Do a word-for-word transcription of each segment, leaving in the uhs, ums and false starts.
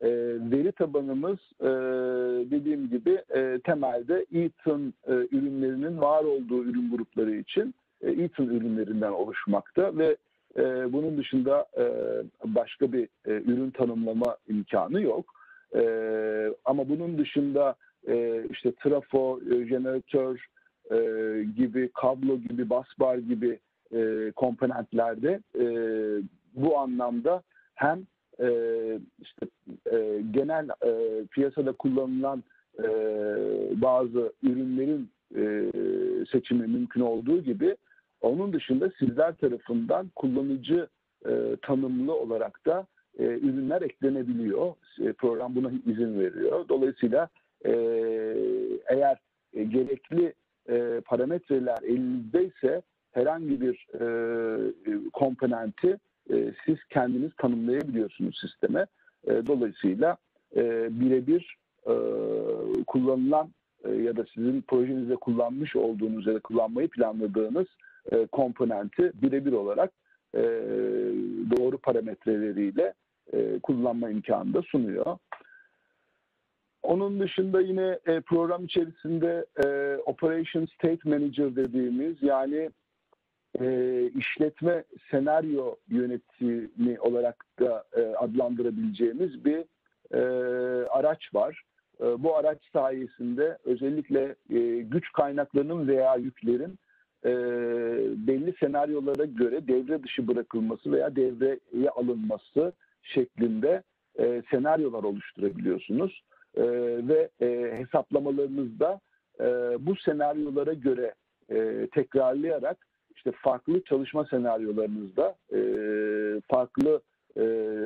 E, veri tabanımız e, dediğim gibi e, temelde Eaton e, ürünlerinin var olduğu ürün grupları için e, Eaton ürünlerinden oluşmakta ve e, bunun dışında e, başka bir e, ürün tanımlama imkanı yok. E, ama bunun dışında e, işte trafo, e, jeneratör e, gibi, kablo gibi, busbar gibi e, komponentlerde e, bu anlamda hem e, işte e, genel e, piyasada kullanılan e, bazı ürünlerin e, seçimi mümkün olduğu gibi onun dışında sizler tarafından kullanıcı e, tanımlı olarak da e, ürünler eklenebiliyor. E, program buna izin veriyor. Dolayısıyla e, eğer e, gerekli e, parametreler elinizdeyse herhangi bir e, komponenti e, siz kendiniz tanımlayabiliyorsunuz sisteme. E, dolayısıyla e, birebir e, kullanılan e, ya da sizin projenizde kullanmış olduğunuz ya da kullanmayı planladığınız e, komponenti birebir olarak e, doğru parametreleriyle e, kullanma imkanı da sunuyor. Onun dışında yine e, program içerisinde e, Operation State Manager dediğimiz, yani e, işletme senaryo yönetimi olarak da e, adlandırabileceğimiz bir e, araç var. E, bu araç sayesinde özellikle e, güç kaynaklarının veya yüklerin e, belli senaryolara göre devre dışı bırakılması veya devreye alınması şeklinde e, senaryolar oluşturabiliyorsunuz. E, ve e, hesaplamalarınızda e, bu senaryolara göre e, tekrarlayarak işte farklı çalışma senaryolarınızda e, farklı e,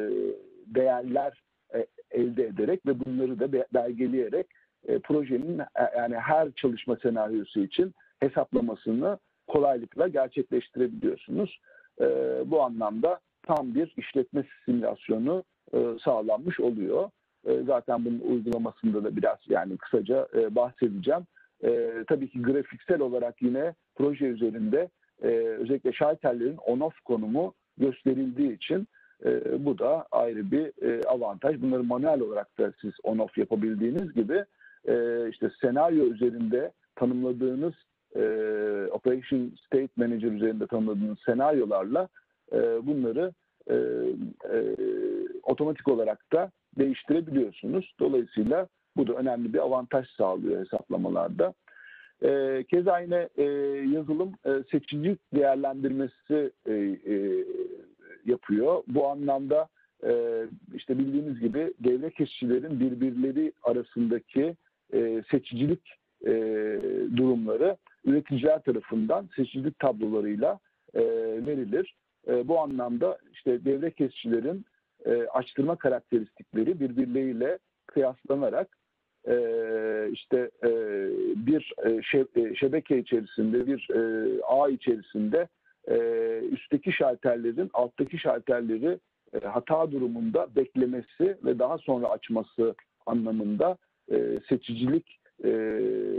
değerler e, elde ederek ve bunları da belgeleyerek e, projenin e, yani her çalışma senaryosu için hesaplamasını kolaylıkla gerçekleştirebiliyorsunuz. E, bu anlamda tam bir işletme simülasyonu e, sağlanmış oluyor. E, zaten bunun uygulamasında da biraz yani kısaca e, bahsedeceğim. E, tabii ki grafiksel olarak yine proje üzerinde e, özellikle şalterlerin on-off konumu gösterildiği için e, bu da ayrı bir e, avantaj. Bunları manuel olarak da siz on-off yapabildiğiniz gibi e, işte senaryo üzerinde tanımladığınız e, Operation State Manager üzerinde tanımladığınız senaryolarla e, bunları e, e, otomatik olarak da değiştirebiliyorsunuz. Dolayısıyla bu da önemli bir avantaj sağlıyor hesaplamalarda. E, keza yine e, yazılım e, seçicilik değerlendirmesi e, e, yapıyor. Bu anlamda e, işte bildiğiniz gibi devre kesicilerin birbirleri arasındaki e, seçicilik e, durumları üreticiler tarafından seçicilik tablolarıyla e, verilir. E, bu anlamda işte devre kesicilerin e, açtırma karakteristikleri birbirleriyle kıyaslanarak e, işte e, bir e, şebeke içerisinde, bir e, ağ içerisinde e, üstteki şalterlerin alttaki şalterleri e, hata durumunda beklemesi ve daha sonra açması anlamında e, seçicilik e,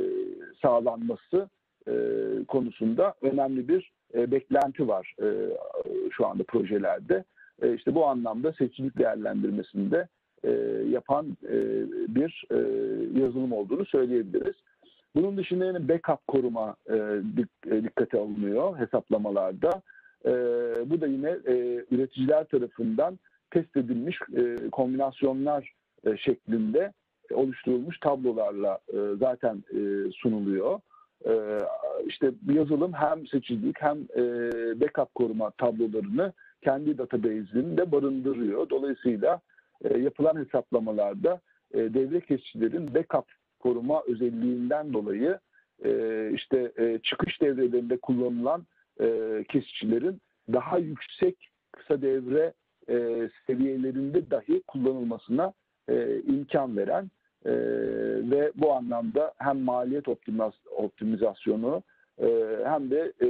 sağlanması e, konusunda önemli bir e, beklenti var e, şu anda projelerde. E, işte bu anlamda seçicilik değerlendirmesinde e, yapan e, bir e, yazılım olduğunu söyleyebiliriz. Bunun dışında yine backup koruma e, dikkate alınıyor hesaplamalarda. E, bu da yine e, üreticiler tarafından test edilmiş e, kombinasyonlar e, şeklinde oluşturulmuş tablolarla e, zaten e, sunuluyor. E, işte yazılım hem seçicilik hem e, backup koruma tablolarını kendi database'inde barındırıyor. Dolayısıyla e, yapılan hesaplamalarda e, devre kesicilerin backup koruma özelliğinden dolayı e, işte e, çıkış devrelerinde kullanılan e, kesicilerin daha yüksek kısa devre e, seviyelerinde dahi kullanılmasına e, imkan veren e, ve bu anlamda hem maliyet optimaz, optimizasyonu e, hem de e,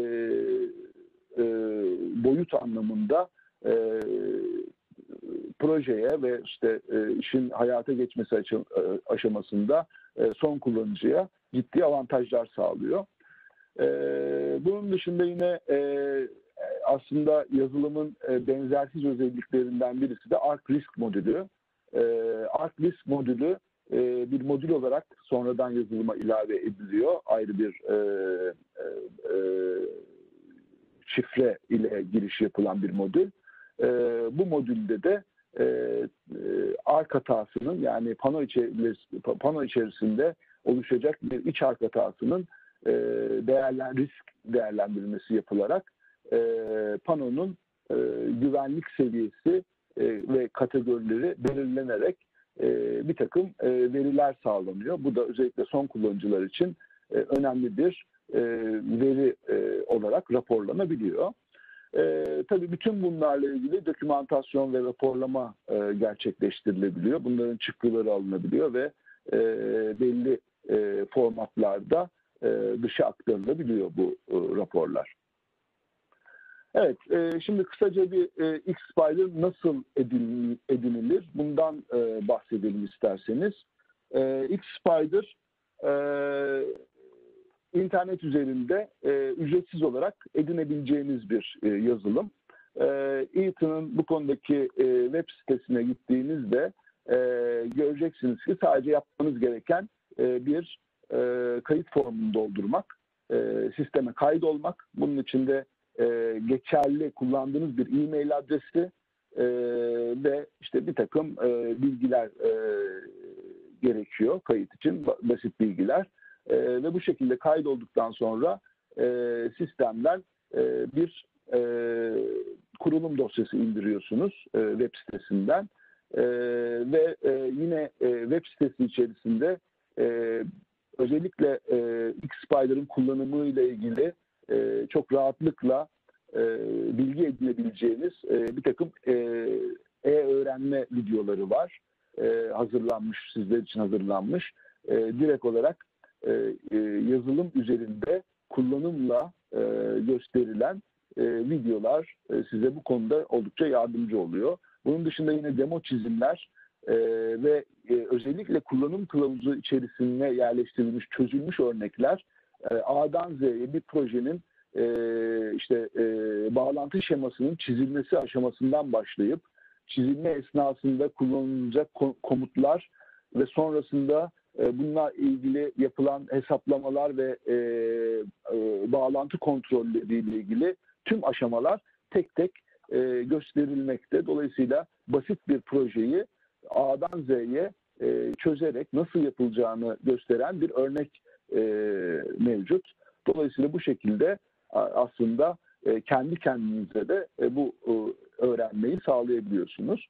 e, boyut anlamında e, projeye ve işte e, işin hayata geçmesi aşamasında e, son kullanıcıya ciddi avantajlar sağlıyor. E, bunun dışında yine e, aslında yazılımın e, benzersiz özelliklerinden birisi de Arc Risk modülü. e, ArcList modülü e, bir modül olarak sonradan yazılıma ilave ediliyor. Ayrı bir e, e, e, şifre ile giriş yapılan bir modül. E, bu modülde de e, e, ark hatasının, yani pano, içerisinde, pano içerisinde oluşacak bir iç ark hatasının e, değerlen, risk değerlendirilmesi yapılarak e, panonun e, güvenlik seviyesi e, ve kategorileri belirlenerek e, bir takım e, veriler sağlanıyor. Bu da özellikle son kullanıcılar için e, önemli bir e, veri e, olarak raporlanabiliyor. E, tabii bütün bunlarla ilgili dokümantasyon ve raporlama e, gerçekleştirilebiliyor. Bunların çıktıları alınabiliyor ve e, belli e, formatlarda e, dışa aktarılabiliyor bu e, raporlar. Evet, e, şimdi kısaca bir e, X-Spider nasıl edin, edinilir? Bundan e, bahsedelim isterseniz. E, X-Spider e, internet üzerinde e, ücretsiz olarak edinebileceğiniz bir e, yazılım. E, Eaton'un bu konudaki e, web sitesine gittiğinizde e, göreceksiniz ki sadece yapmanız gereken e, bir e, kayıt formunu doldurmak, e, sisteme kaydolmak. Bunun içinde e, geçerli kullandığınız bir e-mail adresi e, ve işte bir takım e, bilgiler e, gerekiyor kayıt için, basit bilgiler. E, ve bu şekilde kaydolduktan sonra e, sistemler e, bir e, kurulum dosyası indiriyorsunuz e, web sitesinden e, ve e, yine e, web sitesi içerisinde e, özellikle e, X-Spider'ın kullanımı ile ilgili e, çok rahatlıkla e, bilgi edinebileceğiniz e, bir takım e, e-öğrenme videoları var. E, hazırlanmış, sizler için hazırlanmış. E, direkt olarak e, e, yazılım üzerinde kullanımla e, gösterilen e, videolar e, size bu konuda oldukça yardımcı oluyor. Bunun dışında yine demo çizimler e, ve e, özellikle kullanım kılavuzu içerisine yerleştirilmiş, çözülmüş örnekler e, A'dan Z'ye bir projenin e, işte e, bağlantı şemasının çizilmesi aşamasından başlayıp çizilme esnasında kullanılacak komutlar ve sonrasında e, bununla ilgili yapılan hesaplamalar ve e, e, bağlantı kontrolleriyle ilgili tüm aşamalar tek tek e, gösterilmekte. Dolayısıyla basit bir projeyi A'dan Z'ye e, çözerek nasıl yapılacağını gösteren bir örnek e, mevcut. Dolayısıyla bu şekilde aslında e, kendi kendinize de e, bu e, öğrenmeyi sağlayabiliyorsunuz.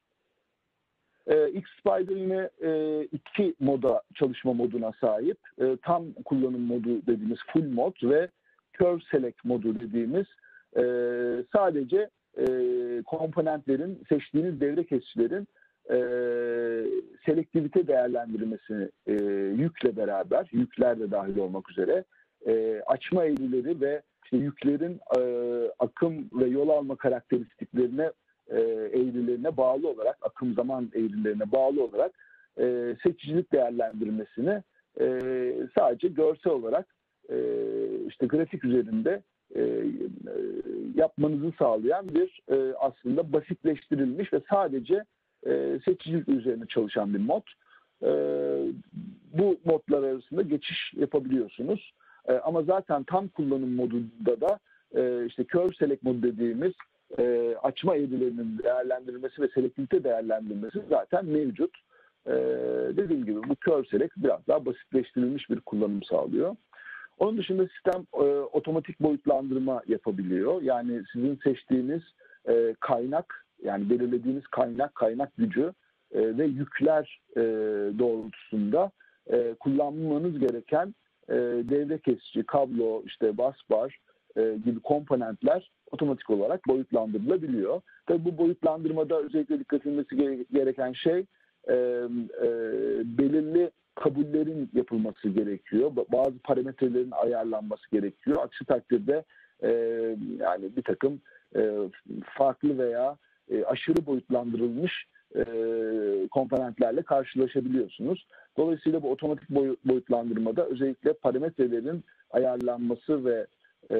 E, X-Spider yine e, iki moda, çalışma moduna sahip. E, tam kullanım modu dediğimiz full mod ve curve select modu dediğimiz e, sadece e, komponentlerin, seçtiğiniz devre kesicilerin e, selektivite değerlendirmesini e, yükle beraber, yükler de dahil olmak üzere e, açma eğrileri ve işte yüklerin e, akım ve yol alma karakteristiklerine e, eğrilerine bağlı olarak, akım zaman eğrilerine bağlı olarak e, seçicilik değerlendirmesini e, sadece görsel olarak e, işte grafik üzerinde e, e, yapmanızı sağlayan bir e, aslında basitleştirilmiş ve sadece e, seçicilik üzerine çalışan bir mod. E, bu modlar arasında geçiş yapabiliyorsunuz. E, ama zaten tam kullanım modunda da e, işte curve select modu dediğimiz e, açma eğrilerinin değerlendirilmesi ve selektivite değerlendirilmesi zaten mevcut. E, dediğim gibi bu curve select biraz daha basitleştirilmiş bir kullanım sağlıyor. Onun dışında sistem e, otomatik boyutlandırma yapabiliyor. Yani sizin seçtiğiniz e, kaynak, yani belirlediğiniz kaynak, kaynak gücü e, ve yükler e, doğrultusunda e, kullanmanız gereken e, devre kesici, kablo, işte busbar e, gibi komponentler otomatik olarak boyutlandırılabiliyor. Tabii bu boyutlandırmada özellikle dikkat edilmesi gereken şey e, e, belirli kabullerin yapılması gerekiyor. Bazı parametrelerin ayarlanması gerekiyor. Aksi takdirde e, yani bir takım e, farklı veya e, aşırı boyutlandırılmış e, komponentlerle karşılaşabiliyorsunuz. Dolayısıyla bu otomatik boyutlandırmada özellikle parametrelerin ayarlanması ve e,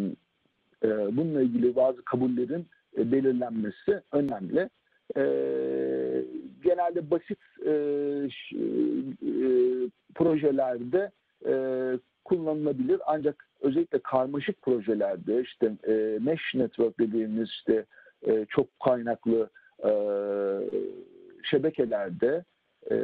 e, bununla ilgili bazı kabullerin e, belirlenmesi önemli. E, genelde basit e, ş- e, projelerde e, kullanılabilir. Ancak özellikle karmaşık projelerde işte e, mesh network dediğimiz işte e, çok kaynaklı e, şebekelerde e,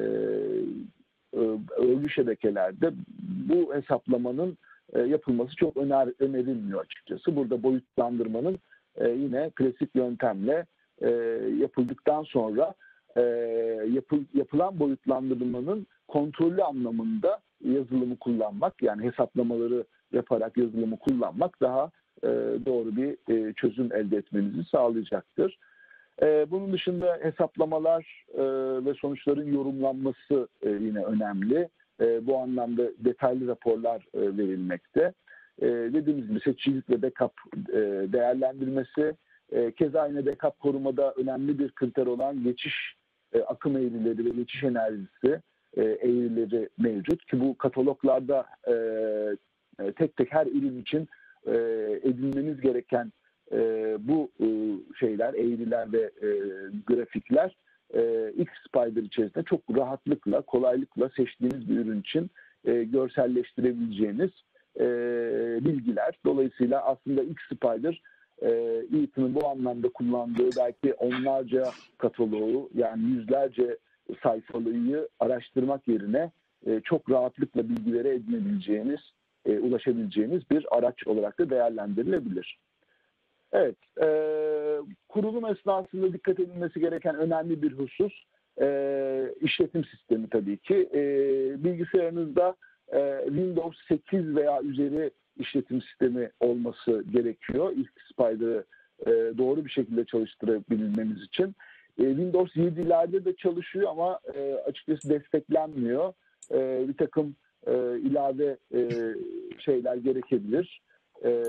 örgü şebekelerde bu hesaplamanın e, yapılması çok öner, önerilmiyor açıkçası. Burada boyutlandırmanın e, yine klasik yöntemle e, yapıldıktan sonra e, yapı, yapılan boyutlandırmanın kontrollü anlamında yazılımı kullanmak, yani hesaplamaları yaparak yazılımı kullanmak daha e, doğru bir e, çözüm elde etmenizi sağlayacaktır. E, bunun dışında hesaplamalar e, ve sonuçların yorumlanması e, yine önemli. E, bu anlamda detaylı raporlar e, verilmekte. E, dediğimiz gibi seçicilik ve backup e, değerlendirmesi, e, keza yine backup korumada önemli bir kriter olan geçiş e, akım eğrileri ve geçiş enerjisi e, eğrileri mevcut ki bu kataloglarda e, e, tek tek her ürün için e, edinmeniz gereken e, bu e, şeyler, eğriler ve e, grafikler e, X-Spider içerisinde çok rahatlıkla, kolaylıkla seçtiğiniz bir ürün için e, görselleştirebileceğiniz e, bilgiler. Dolayısıyla aslında X-Spider e, Eaton'un bu anlamda kullandığı belki onlarca kataloğu, yani yüzlerce sayfalıyı araştırmak yerine e, çok rahatlıkla bilgilere edinebileceğiniz, e, ulaşabileceğiniz bir araç olarak da değerlendirilebilir. Evet, e, kurulum esnasında dikkat edilmesi gereken önemli bir husus e, işletim sistemi tabii ki. E, bilgisayarınızda e, Windows sekiz veya üzeri işletim sistemi olması gerekiyor. X-Spider'ı e, doğru bir şekilde çalıştırabilmemiz için. E, Windows yedilerde de çalışıyor ama e, açıkçası desteklenmiyor. E, bir takım e, ilave e, şeyler gerekebilir. E,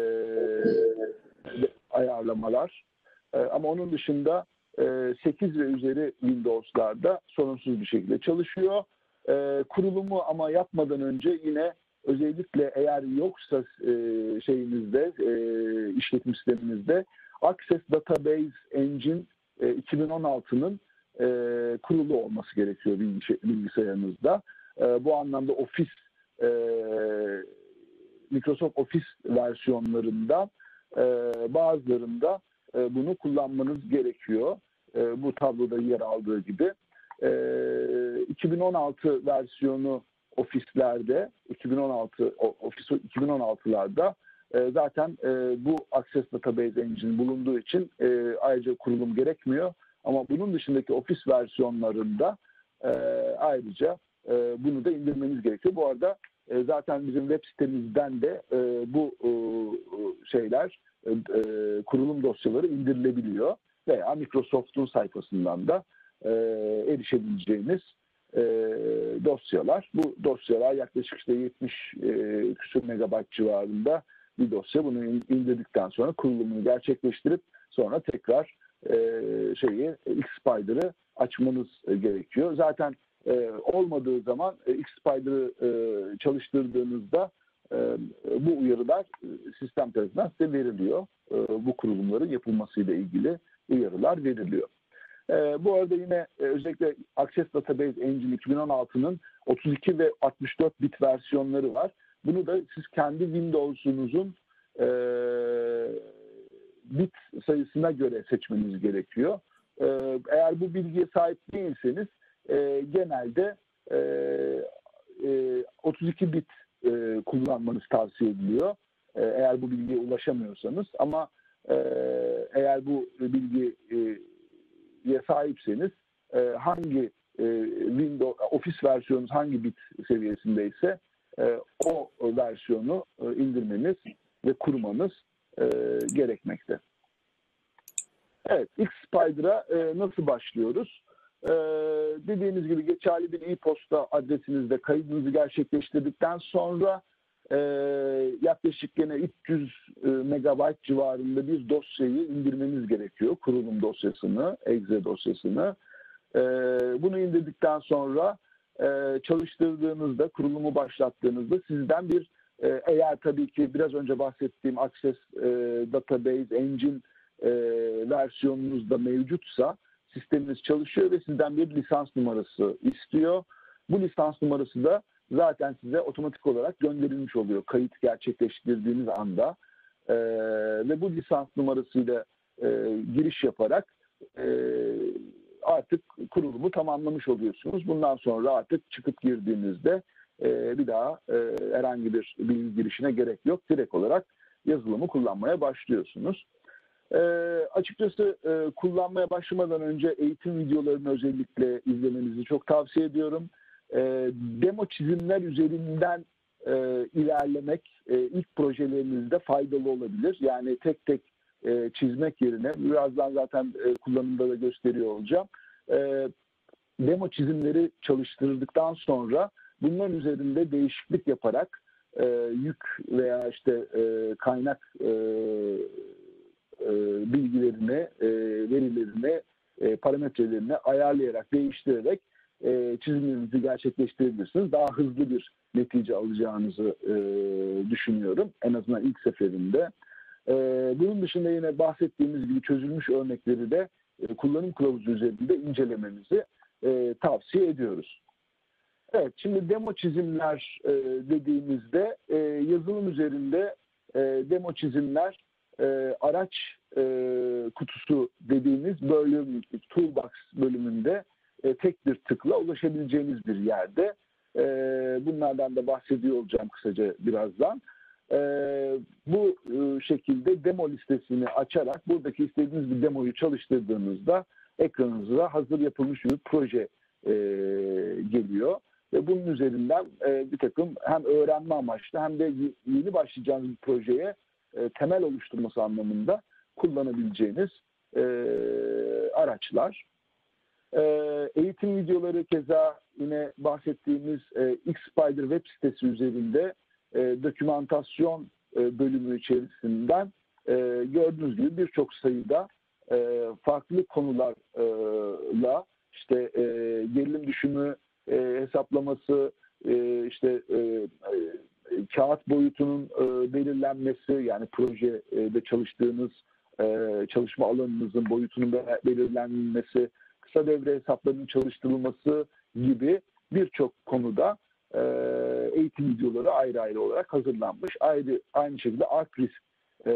ayarlamalar. E, ama onun dışında e, sekiz ve üzeri Windows'larda sorunsuz bir şekilde çalışıyor. E, kurulumu ama yapmadan önce yine özellikle eğer yoksa e, şeyinizde, e, işletim sisteminizde Access Database Engine e, iki bin on altının e, kurulu olması gerekiyor bilgisayarınızda. E, bu anlamda Office e, Microsoft Office versiyonlarında e, bazılarında e, bunu kullanmanız gerekiyor. E, bu tabloda yer aldığı gibi. E, iki bin on altı versiyonu Office'lerde, iki bin on altı Office iki bin on altılarda e, zaten e, bu Access Database Engine bulunduğu için e, ayrıca kurulum gerekmiyor. Ama bunun dışındaki Office versiyonlarında e, ayrıca e, bunu da indirmeniz gerekiyor. Bu arada e, zaten bizim web sitemizden de e, bu e, şeyler, e, kurulum dosyaları indirilebiliyor. Veya Microsoft'un sayfasından da e, erişebileceğiniz e, dosyalar. Bu dosyalar yaklaşık işte yetmiş e, küsur megabayt civarında bir dosya. Bunu indirdikten sonra kurulumunu gerçekleştirip sonra tekrar e, şeyi X-Spider'ı açmanız e, gerekiyor. Zaten e, olmadığı zaman e, X-Spider'ı e, çalıştırdığınızda e, bu uyarılar e, sistem tarafından size veriliyor. E, bu kurulumların yapılmasıyla ilgili uyarılar veriliyor. E, bu arada yine e, özellikle Access Database Engine iki bin on altının otuz iki ve altmış dört bit versiyonları var. Bunu da siz kendi Windows'unuzun e, bit sayısına göre seçmeniz gerekiyor. E, eğer bu bilgiye sahip değilseniz e, genelde e, e, otuz iki bit e, kullanmanız tavsiye ediliyor. E, eğer bu bilgiye ulaşamıyorsanız, ama e, eğer bu bilgiye e, sahipseniz e, hangi e, Windows Office versiyonunuz hangi bit seviyesindeyse e, o versiyonu e, indirmeniz ve kurmanız e, gerekmekte. Evet, X-Spider'a e, nasıl başlıyoruz? Ee, dediğimiz gibi geçerli bir e-posta adresinizde kaydınızı gerçekleştirdikten sonra e, yaklaşık gene üç yüz megabayt civarında bir dosyayı indirmeniz gerekiyor. Kurulum dosyasını, exe dosyasını. E, bunu indirdikten sonra e, çalıştırdığınızda, kurulumu başlattığınızda sizden bir e, eğer tabii ki biraz önce bahsettiğim Access e, Database Engine e, versiyonunuzda mevcutsa sisteminiz çalışıyor ve sizden bir lisans numarası istiyor. Bu lisans numarası da zaten size otomatik olarak gönderilmiş oluyor kayıt gerçekleştirdiğiniz anda. Ee, ve bu lisans numarasıyla e, giriş yaparak e, artık kurulumu tamamlamış oluyorsunuz. Bundan sonra artık çıkıp girdiğinizde e, bir daha e, herhangi bir bilgi girişine gerek yok. Direkt olarak yazılımı kullanmaya başlıyorsunuz. E, açıkçası e, kullanmaya başlamadan önce eğitim videolarını özellikle izlemenizi çok tavsiye ediyorum. E, demo çizimler üzerinden e, ilerlemek e, ilk projelerinizde faydalı olabilir. Yani tek tek e, çizmek yerine, birazdan zaten e, kullanımda da gösteriyor olacağım. E, demo çizimleri çalıştırdıktan sonra bunların üzerinde değişiklik yaparak e, yük veya işte e, kaynak e, e, bilgilerini, e, verilerini, e, parametrelerini ayarlayarak, değiştirerek e, çizimlerinizi gerçekleştirebilirsiniz. Daha hızlı bir netice alacağınızı e, düşünüyorum. En azından ilk seferinde. E, bunun dışında yine bahsettiğimiz gibi çözülmüş örnekleri de e, kullanım kılavuzu üzerinde incelemenizi e, tavsiye ediyoruz. Evet, şimdi demo çizimler e, dediğimizde e, yazılım üzerinde e, demo çizimler e, araç e, kutusu dediğimiz bölüm, toolbox bölümünde e, tek bir tıkla ulaşabileceğiniz bir yerde. E, bunlardan da bahsediyor olacağım kısaca birazdan. E, bu e, şekilde demo listesini açarak buradaki istediğiniz bir demoyu çalıştırdığınızda ekranınıza hazır yapılmış bir proje e, geliyor. Ve bunun üzerinden e, bir takım hem öğrenme amaçlı hem de yeni başlayacağınız bir projeye e, temel oluşturması anlamında kullanabileceğiniz e, araçlar. E, eğitim videoları keza yine bahsettiğimiz e, X-Spider web sitesi üzerinde e, dokümantasyon e, bölümü içerisinden e, gördüğünüz gibi birçok sayıda e, farklı konularla işte e, gerilim düşümü E, hesaplaması, e, işte e, e, kağıt boyutunun e, belirlenmesi, yani projede çalıştığınız e, çalışma alanınızın boyutunun belirlenmesi, kısa devre hesaplarının çalıştırılması gibi birçok konuda e, eğitim videoları ayrı ayrı olarak hazırlanmış. Ayrı, aynı şekilde ark risk e,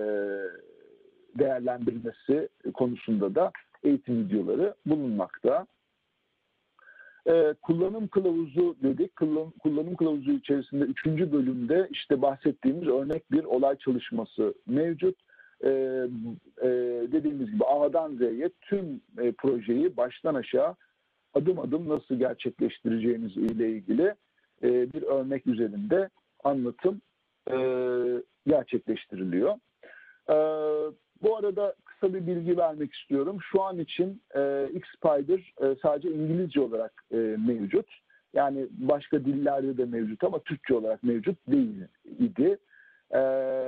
değerlendirilmesi konusunda da eğitim videoları bulunmakta. Ee, kullanım kılavuzu dedik. Kullanım, kullanım kılavuzu içerisinde üçüncü bölümde işte bahsettiğimiz örnek bir olay çalışması mevcut. Ee, e, dediğimiz gibi A'dan Z'ye tüm e, projeyi baştan aşağı adım adım nasıl gerçekleştireceğiniz ile ilgili e, bir örnek üzerinde anlatım e, gerçekleştiriliyor. E, bu arada kısa bir bilgi vermek istiyorum. Şu an için e, X-Spider e, sadece İngilizce olarak e, mevcut. Yani başka dillerde de mevcut ama Türkçe olarak mevcut değil idi. E,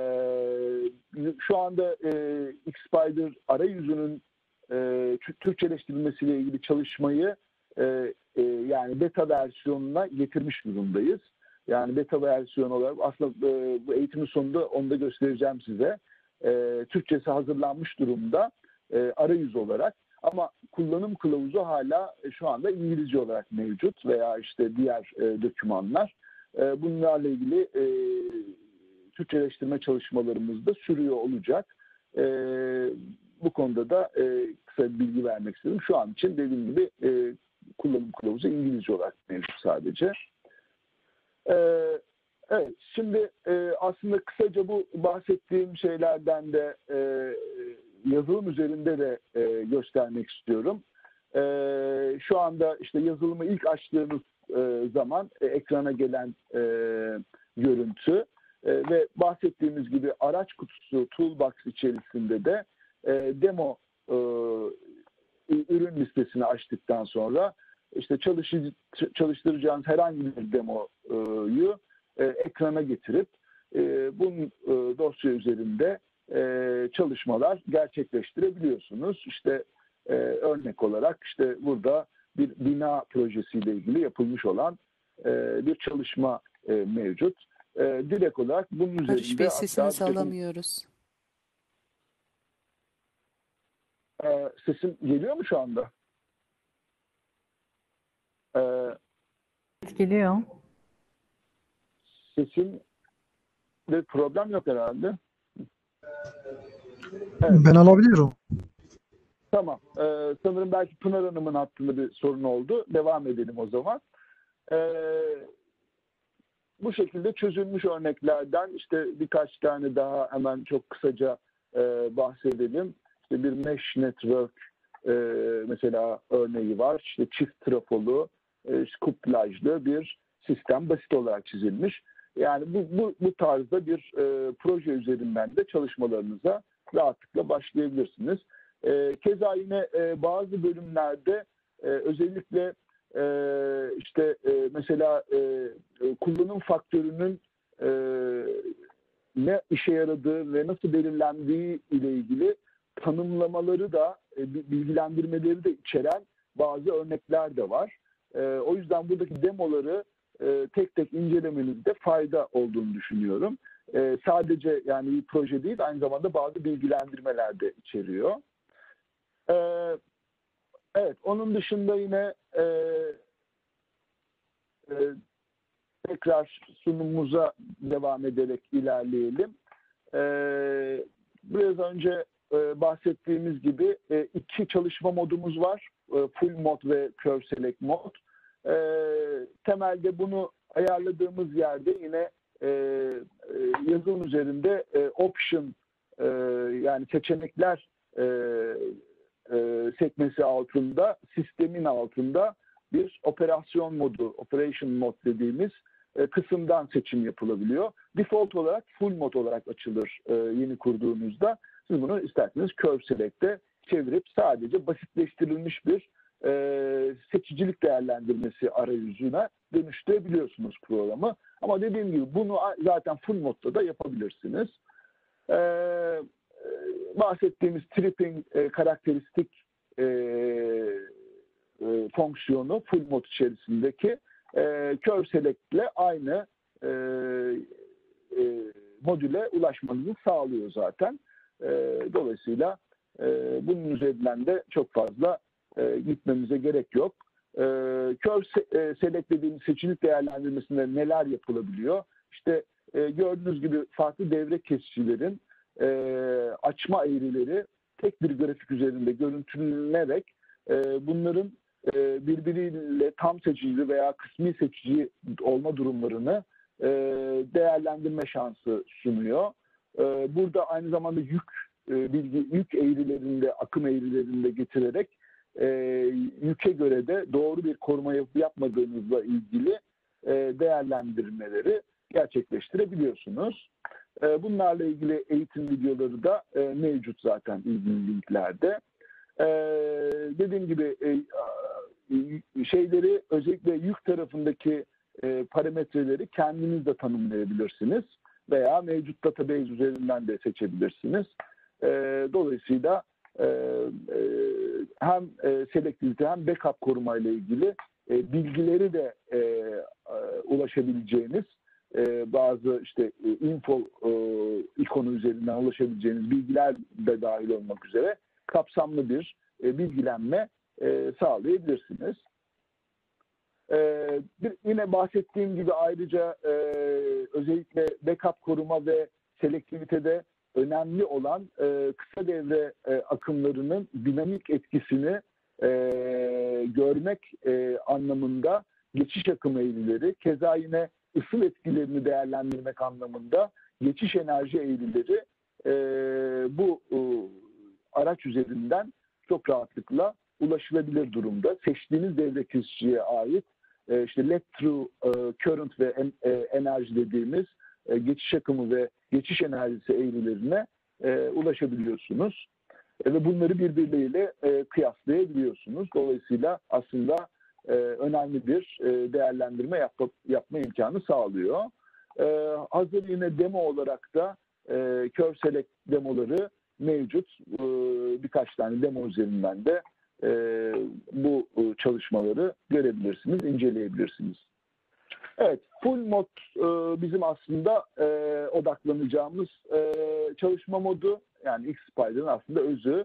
şu anda e, X-Spider arayüzünün e, Türkçeleştirilmesiyle ilgili çalışmayı e, e, yani beta versiyonuna getirmiş durumdayız. Yani beta versiyon olarak aslında e, bu eğitimin sonunda onu da göstereceğim size. E, Türkçesi hazırlanmış durumda e, arayüz olarak, ama kullanım kılavuzu hala e, şu anda İngilizce olarak mevcut veya işte diğer e, dokümanlar. E, bunlarla ilgili e, Türkçeleştirme çalışmalarımız da sürüyor olacak. E, bu konuda da e, kısa bir bilgi vermek istedim. Şu an için dediğim gibi e, kullanım kılavuzu İngilizce olarak mevcut sadece. Evet. Evet, şimdi e, aslında kısaca bu bahsettiğim şeylerden de e, yazılım üzerinde de e, göstermek istiyorum. E, şu anda işte yazılımı ilk açtığınız e, zaman e, ekrana gelen e, görüntü e, ve bahsettiğimiz gibi araç kutusu toolbox içerisinde de e, demo e, ürün listesini açtıktan sonra işte çalışı, çalıştıracağınız herhangi bir demoyu e, ekrana getirip e, bunun e, dosya üzerinde e, çalışmalar gerçekleştirebiliyorsunuz. İşte e, örnek olarak işte burada bir bina projesiyle ilgili yapılmış olan e, bir çalışma e, mevcut. E, direkt olarak bunun Barış üzerinde Bey, hatta bir sesinizi takım... alamıyoruz. Ee, sesim geliyor mu şu anda? Ee, Geliyor. sesim bir problem yok herhalde. Evet, Ben alabiliyorum. tamam. Ee, sanırım belki Pınar Hanım'ın hattında bir sorun oldu. Devam edelim o zaman. Ee, bu şekilde çözülmüş örneklerden işte birkaç tane daha hemen çok kısaca e, bahsedelim. İşte bir mesh network e, mesela örneği var. İşte çift trafolu, e, kuplajlı bir sistem basit olarak çizilmiş. Yani bu, bu, bu tarzda bir e, proje üzerinden de çalışmalarınıza rahatlıkla başlayabilirsiniz. E, keza yine e, bazı bölümlerde e, özellikle e, işte e, mesela e, kullanım faktörünün e, ne işe yaradığı ve nasıl belirlendiği ile ilgili tanımlamaları da e, bilgilendirmeleri de içeren bazı örnekler de var. E, o yüzden buradaki demoları e, tek tek incelemenizde fayda olduğunu düşünüyorum. E, sadece yani bir proje değil, aynı zamanda bazı bilgilendirmeler de içeriyor. E, evet, onun dışında yine e, e, tekrar sunumumuza devam ederek ilerleyelim. Ee, biraz önce e, bahsettiğimiz gibi e, iki çalışma modumuz var. E, full mod ve curve select mod. E, temelde bunu ayarladığımız yerde yine e, e, yazılım üzerinde e, option e, yani seçenekler e, e, sekmesi altında, sistemin altında bir operasyon modu, operation mod dediğimiz e, kısımdan seçim yapılabiliyor. Default olarak full mod olarak açılır e, yeni kurduğunuzda. Siz bunu isterseniz curve select'e çevirip sadece basitleştirilmiş bir e, seçicilik değerlendirmesi arayüzüne dönüştürebiliyorsunuz programı. Ama dediğim gibi bunu zaten full modda da yapabilirsiniz. E, e, bahsettiğimiz tripping e, karakteristik e, e, fonksiyonu full mod içerisindeki e, curve select ile aynı e, e, modüle ulaşmanızı sağlıyor zaten. E, dolayısıyla e, bunun üzerinden de çok fazla e, gitmemize gerek yok. E, curve se- e, select dediğimiz seçenek değerlendirmesinde neler yapılabiliyor? İşte e, gördüğünüz gibi farklı devre kesicilerin e, açma eğrileri tek bir grafik üzerinde görüntülenerek e, bunların e, birbiriyle tam seçici veya kısmi seçici olma durumlarını e, değerlendirme şansı sunuyor. E, burada aynı zamanda yük e, bilgi yük eğrilerinde, akım eğrilerinde getirerek e, yüke göre de doğru bir koruma yapıp yapmadığınızla ilgili e, değerlendirmeleri gerçekleştirebiliyorsunuz. E, bunlarla ilgili eğitim videoları da e, mevcut zaten ilgili linklerde. Ee, dediğim gibi e, şeyleri özellikle yük tarafındaki e, parametreleri kendiniz de tanımlayabilirsiniz veya mevcut database üzerinden de seçebilirsiniz. E, dolayısıyla e, e, hem e, selektivite hem backup koruma ile ilgili e, bilgileri de e, e, ulaşabileceğiniz e, bazı işte e, info e, ikonu üzerinden ulaşabileceğiniz bilgiler de dahil olmak üzere kapsamlı bir e, bilgilenme e, sağlayabilirsiniz. E, bir, yine bahsettiğim gibi ayrıca e, özellikle backup koruma ve selektivitede önemli olan e, kısa devre e, akımlarının dinamik etkisini e, görmek e, anlamında geçiş akım eğrileri, keza yine ısı etkilerini değerlendirmek anlamında geçiş enerji eğrileri e, bu e, araç üzerinden çok rahatlıkla ulaşılabilir durumda. Seçtiğiniz devre kesiciye ait e, işte led through e, current ve en, e, enerji dediğimiz e, geçiş akımı ve geçiş enerjisi eğrilerine e, ulaşabiliyorsunuz. E, ve bunları birbirleriyle e, kıyaslayabiliyorsunuz. Dolayısıyla aslında e, önemli bir e, değerlendirme yapma, yapma imkanı sağlıyor. E, hazır yine demo olarak da e, curve select demoları mevcut. E, birkaç tane demo üzerinden de e, bu e, çalışmaları görebilirsiniz, inceleyebilirsiniz. Evet, full mod e, bizim aslında e, odaklanacağımız e, çalışma modu. Yani X-Spider'ın aslında özü.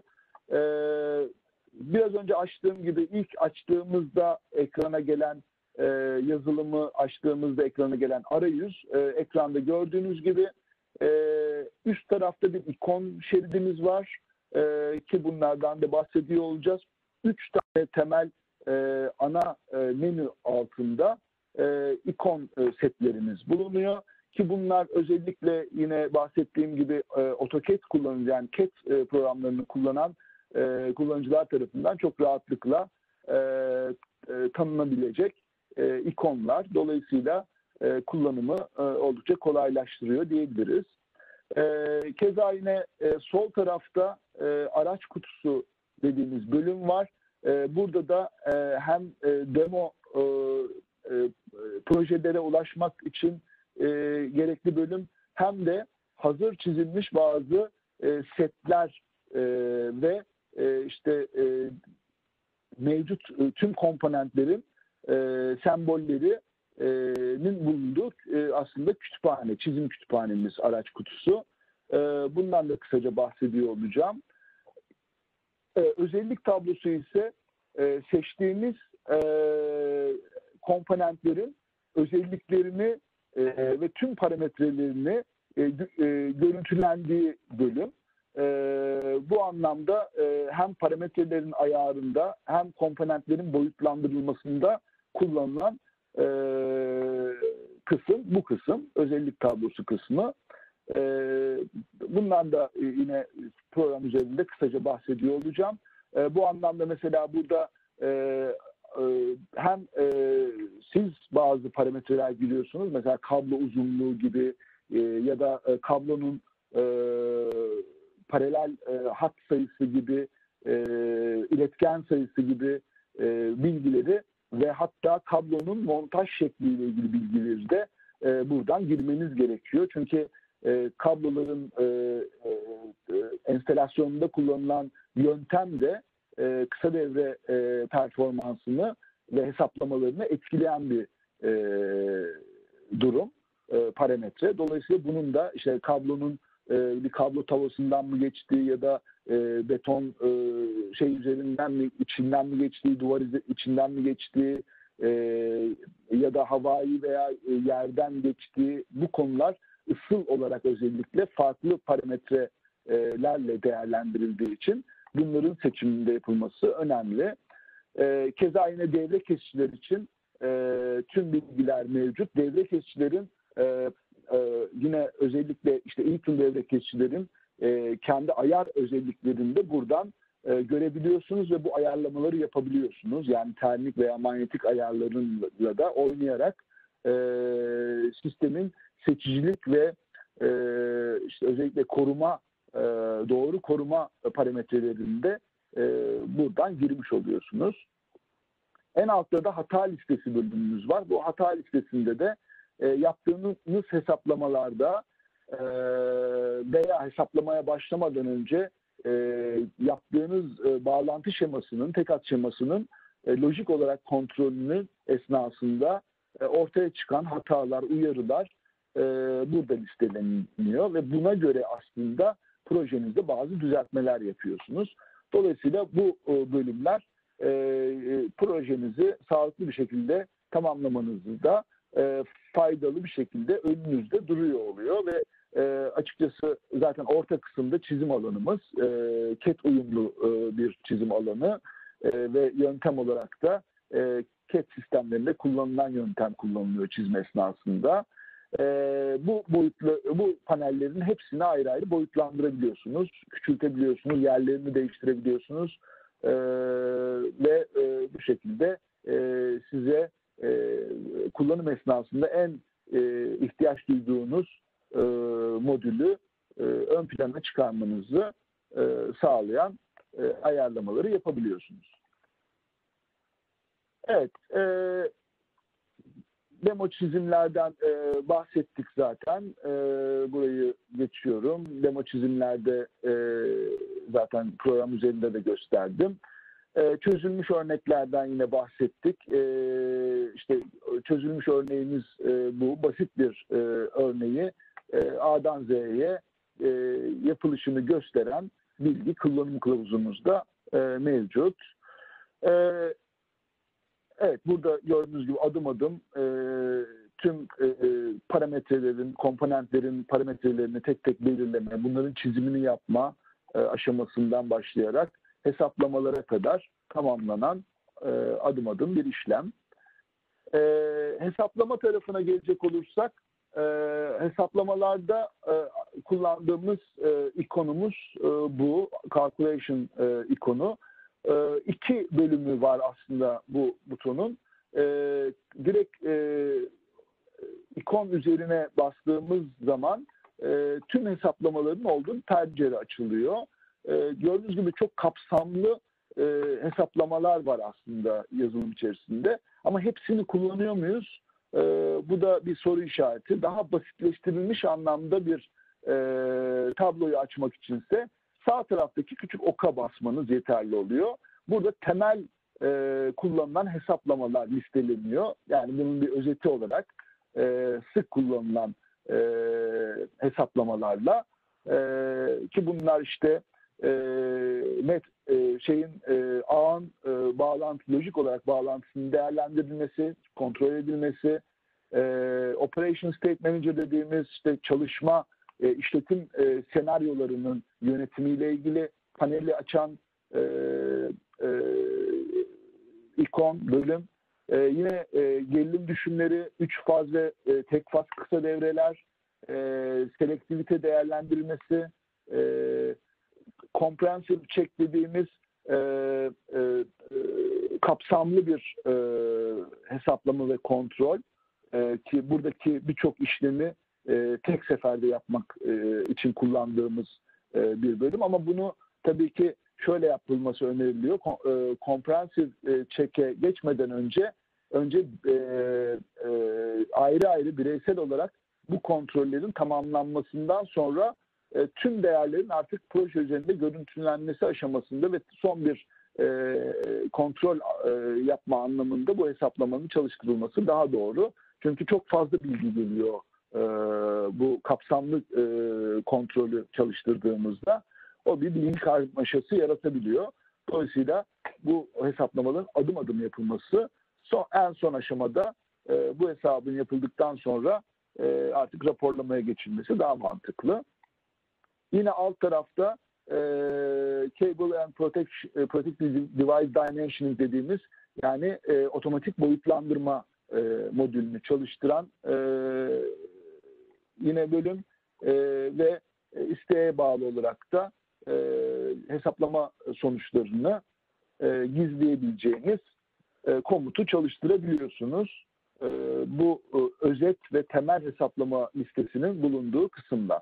E, biraz önce açtığım gibi ilk açtığımızda ekrana gelen e, yazılımı açtığımızda ekrana gelen arayüz e, ekranda gördüğünüz gibi e, üst tarafta bir ikon şeridimiz var e, ki bunlardan da bahsediyor olacağız. Üç tane temel e, ana e, menü altında e, ikon e, setlerimiz bulunuyor. Ki bunlar özellikle yine bahsettiğim gibi e, AutoCAD kullanıcı yani C A D e, programlarını kullanan e, kullanıcılar tarafından çok rahatlıkla e, e, tanınabilecek e, ikonlar. Dolayısıyla e, kullanımı e, oldukça kolaylaştırıyor diyebiliriz. E, keza yine e, sol tarafta e, araç kutusu dediğimiz bölüm var. E, burada da e, hem e, demo e, e, projelere ulaşmak için e, gerekli bölüm hem de hazır çizilmiş bazı e, setler e, ve e, işte e, mevcut e, tüm komponentlerin e, sembollerinin bulunduğu e, aslında kütüphane, çizim kütüphanemiz araç kutusu. E, bundan da kısaca bahsediyor olacağım. E, özellik tablosu ise e, seçtiğimiz e, komponentlerin özelliklerini e, ve tüm parametrelerini e, e, görüntülendiği bölüm. E, bu anlamda e, hem parametrelerin ayarında hem komponentlerin boyutlandırılmasında kullanılan e, kısım bu kısım. Özellik tablosu kısmı. E, bundan da yine program üzerinde kısaca bahsediyor olacağım. E, bu anlamda mesela burada e, e, hem e, siz bazı parametreler giriyorsunuz. Mesela kablo uzunluğu gibi e, ya da e, kablonun e, paralel e, hat sayısı gibi, e, iletken sayısı gibi e, bilgileri ve hatta kablonun montaj şekliyle ilgili bilgileri de e, buradan girmeniz gerekiyor. Çünkü e, kabloların e, e, enstalasyonunda kullanılan yöntem de e, kısa devre e, performansını ve hesaplamalarını etkileyen bir e, durum, e, parametre. Dolayısıyla bunun da işte kablonun e, bir kablo tavasından mı geçtiği ya da e, beton e, şey üzerinden mi, içinden mi geçtiği, duvar içinden mi geçtiği e, ya da havai veya e, yerden geçtiği bu konular ısıl olarak özellikle farklı parametrelerle değerlendirildiği için bunların seçiminde yapılması önemli. E, keza yine devre kesiciler için e, tüm bilgiler mevcut. Devre kesicilerin e, e, yine özellikle işte Eaton devre kesicilerin e, kendi ayar özelliklerini de buradan e, görebiliyorsunuz ve bu ayarlamaları yapabiliyorsunuz. Yani termik veya manyetik ayarlarıyla da oynayarak e, sistemin seçicilik ve e, işte özellikle koruma e, doğru koruma parametrelerinde e, buradan girmiş oluyorsunuz. En altta da hata listesi bölümümüz var. Bu hata listesinde de e, yaptığınız hesaplamalarda e, veya hesaplamaya başlamadan önce e, yaptığınız e, bağlantı şemasının, tek hat şemasının e, lojik olarak kontrolünün esnasında e, ortaya çıkan hatalar, uyarılar e, burada listeleniyor ve buna göre aslında projenizde bazı düzeltmeler yapıyorsunuz. Dolayısıyla bu e, bölümler e, e, projenizi sağlıklı bir şekilde tamamlamanızda e, faydalı bir şekilde önünüzde duruyor oluyor ve e, açıkçası zaten orta kısımda çizim alanımız e, C A D uyumlu e, bir çizim alanı e, ve yöntem olarak da e, C A D sistemlerinde kullanılan yöntem kullanılıyor çizim esnasında. E, bu boyutlu bu panellerin hepsini ayrı ayrı boyutlandırabiliyorsunuz, küçültebiliyorsunuz, yerlerini değiştirebiliyorsunuz e, ve e, bu şekilde e, size e, kullanım esnasında en e, ihtiyaç duyduğunuz e, modülü e, ön plana çıkarmanızı e, sağlayan e, ayarlamaları yapabiliyorsunuz. Evet, e, demo çizimlerden e, bahsettik zaten. E, burayı geçiyorum. Demo çizimlerde e, zaten program üzerinde de gösterdim. E, çözülmüş örneklerden yine bahsettik. E, işte çözülmüş örneğimiz e, bu. Basit bir e, örneği e, A'dan Z'ye e, yapılışını gösteren bilgi kullanım kılavuzumuzda e, mevcut. E, evet, burada gördüğünüz gibi adım adım e, tüm e, parametrelerin, komponentlerin parametrelerini tek tek belirleme, bunların çizimini yapma e, aşamasından başlayarak hesaplamalara kadar tamamlanan e, adım adım bir işlem. E, hesaplama tarafına gelecek olursak, e, hesaplamalarda e, kullandığımız e, ikonumuz e, bu, calculation e, ikonu. E, iki bölümü var aslında bu butonun. E, direkt e, ikon üzerine bastığımız zaman e, tüm hesaplamaların olduğu pencere açılıyor. E, gördüğünüz gibi çok kapsamlı e, hesaplamalar var aslında yazılım içerisinde. Ama hepsini kullanıyor muyuz? E, bu da bir soru işareti. Daha basitleştirilmiş anlamda bir e, tabloyu açmak içinse sağ taraftaki küçük oka basmanız yeterli oluyor. Burada temel e, kullanılan hesaplamalar listeleniyor. Yani bunun bir özeti olarak e, sık kullanılan e, hesaplamalarla e, ki bunlar işte e, net e, şeyin e, ağın e, bağlantı, lojik olarak bağlantısının değerlendirilmesi, kontrol edilmesi, e, Operation State Manager dediğimiz işte çalışma e, işletim e, senaryolarının yönetimiyle ilgili paneli açan e, e, ikon, bölüm. Ee, yine e, gerilim düşümleri, üç faz ve e, tek faz kısa devreler, e, selektivite değerlendirilmesi, e, comprehensive check dediğimiz e, e, e, kapsamlı bir e, hesaplama ve kontrol e, ki buradaki birçok işlemi e, tek seferde yapmak e, için kullandığımız e, bir bölüm. Ama bunu tabii ki şöyle yapılması öneriliyor. Comprehensive check'e geçmeden önce önce e, e, ayrı ayrı bireysel olarak bu kontrollerin tamamlanmasından sonra e, tüm değerlerin artık proje üzerinde görüntülenmesi aşamasında ve son bir e, kontrol e, yapma anlamında bu hesaplamanın çalıştırılması daha doğru. Çünkü çok fazla bilgi geliyor e, bu kapsamlı e, kontrolü çalıştırdığımızda. O bir bilgi karmaşası yaratabiliyor. Dolayısıyla bu hesaplamaların adım adım yapılması, son, en son aşamada e, bu hesabın yapıldıktan sonra e, artık raporlamaya geçilmesi daha mantıklı. Yine alt tarafta e, Cable and Protect, Protective Device Dimensioning dediğimiz, yani e, otomatik boyutlandırma e, modülünü çalıştıran e, yine bölüm e, ve isteğe bağlı olarak da e, hesaplama sonuçlarını e, gizleyebileceğiniz e, komutu çalıştırabiliyorsunuz. E, bu e, özet ve temel hesaplama listesinin bulunduğu kısımda.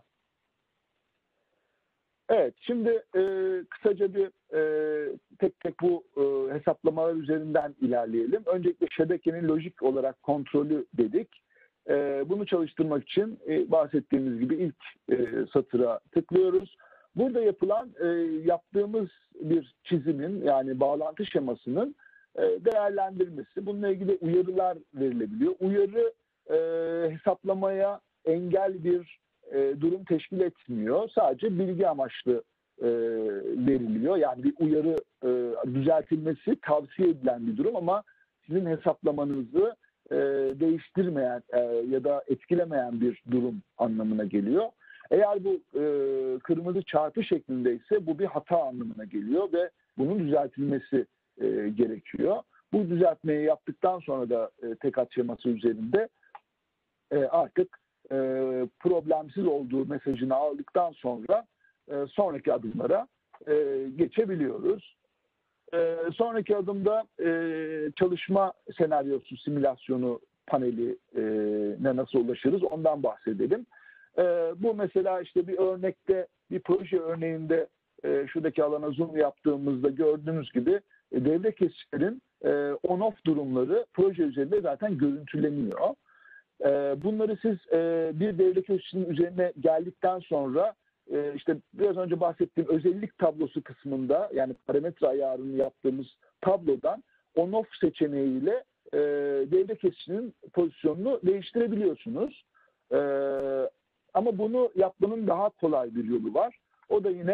Evet, şimdi e, kısaca bir e, tek tek bu e, hesaplamalar üzerinden ilerleyelim. Öncelikle şebekenin lojik olarak kontrolü dedik. E, bunu çalıştırmak için e, bahsettiğimiz gibi ilk e, satıra tıklıyoruz. Burada yapılan, e, yaptığımız bir çizimin, yani bağlantı şemasının e, değerlendirmesi. Bununla ilgili uyarılar verilebiliyor. Uyarı e, hesaplamaya engel bir e, durum teşkil etmiyor. Sadece bilgi amaçlı e, veriliyor. Yani bir uyarı e, düzeltilmesi tavsiye edilen bir durum ama sizin hesaplamanızı e, değiştirmeyen e, ya da etkilemeyen bir durum anlamına geliyor. Eğer bu e, kırmızı çarpı şeklindeyse bu bir hata anlamına geliyor ve bunun düzeltilmesi e, gerekiyor. Bu düzeltmeyi yaptıktan sonra da e, tek şeması üzerinde e, artık e, problemsiz olduğu mesajını aldıktan sonra e, sonraki adımlara e, geçebiliyoruz. E, sonraki adımda e, çalışma senaryosu simülasyonu paneline nasıl ulaşırız ondan bahsedelim. E, bu mesela işte bir örnekte, bir proje örneğinde e, şuradaki alana zoom yaptığımızda gördüğünüz gibi e, devre kesişlerin e, on-off durumları proje üzerinde zaten görüntüleniyor. E, bunları siz e, bir devre kesişinin üzerine geldikten sonra e, işte biraz önce bahsettiğim özellik tablosu kısmında, yani parametre ayarını yaptığımız tablodan on-off seçeneğiyle e, devre kesişinin pozisyonunu değiştirebiliyorsunuz. E, Ama bunu yapmanın daha kolay bir yolu var. O da yine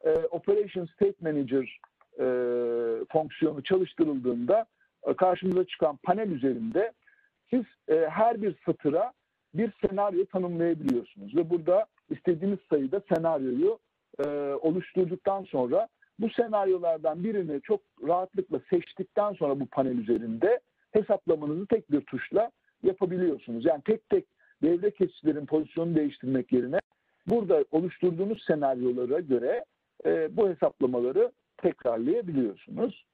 e, Operation State Manager e, fonksiyonu çalıştırıldığında e, karşımıza çıkan panel üzerinde siz e, her bir satıra bir senaryo tanımlayabiliyorsunuz ve burada istediğiniz sayıda senaryoyu e, oluşturduktan sonra bu senaryolardan birini çok rahatlıkla seçtikten sonra bu panel üzerinde hesaplamanızı tek bir tuşla yapabiliyorsunuz. Yani tek tek devre kesicilerin pozisyonunu değiştirmek yerine burada oluşturduğunuz senaryolara göre e, bu hesaplamaları tekrarlayabiliyorsunuz.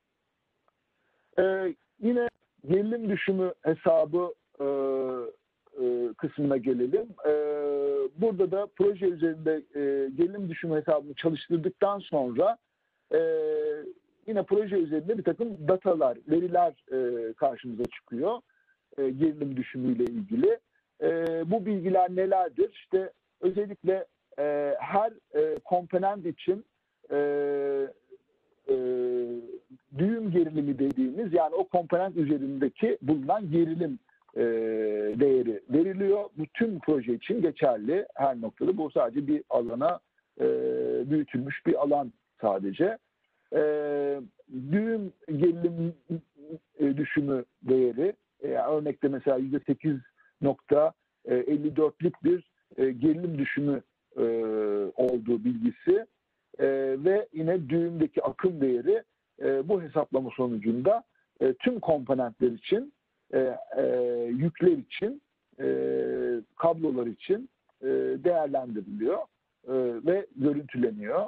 E, yine gerilim düşümü hesabı e, e, kısmına gelelim. E, burada da proje üzerinde e, gerilim düşümü hesabını çalıştırdıktan sonra e, yine proje üzerinde bir takım datalar, veriler e, karşımıza çıkıyor. E, gerilim düşümüyle ilgili. E, bu bilgiler nelerdir? İşte özellikle e, her e, komponent için e, e, düğüm gerilimi dediğimiz, yani o komponent üzerindeki bulunan gerilim e, değeri veriliyor. Bu tüm proje için geçerli her noktada. Bu sadece bir alana e, büyütülmüş bir alan sadece. E, düğüm gerilim e, düşümü değeri, e, örnekte mesela yüzde sekiz nokta elli dörtlük bir e, gerilim düşümü e, olduğu bilgisi e, ve yine düğümdeki akım değeri e, bu hesaplama sonucunda e, tüm komponentler için, e, e, yükler için, e, kablolar için e, değerlendiriliyor e, ve görüntüleniyor.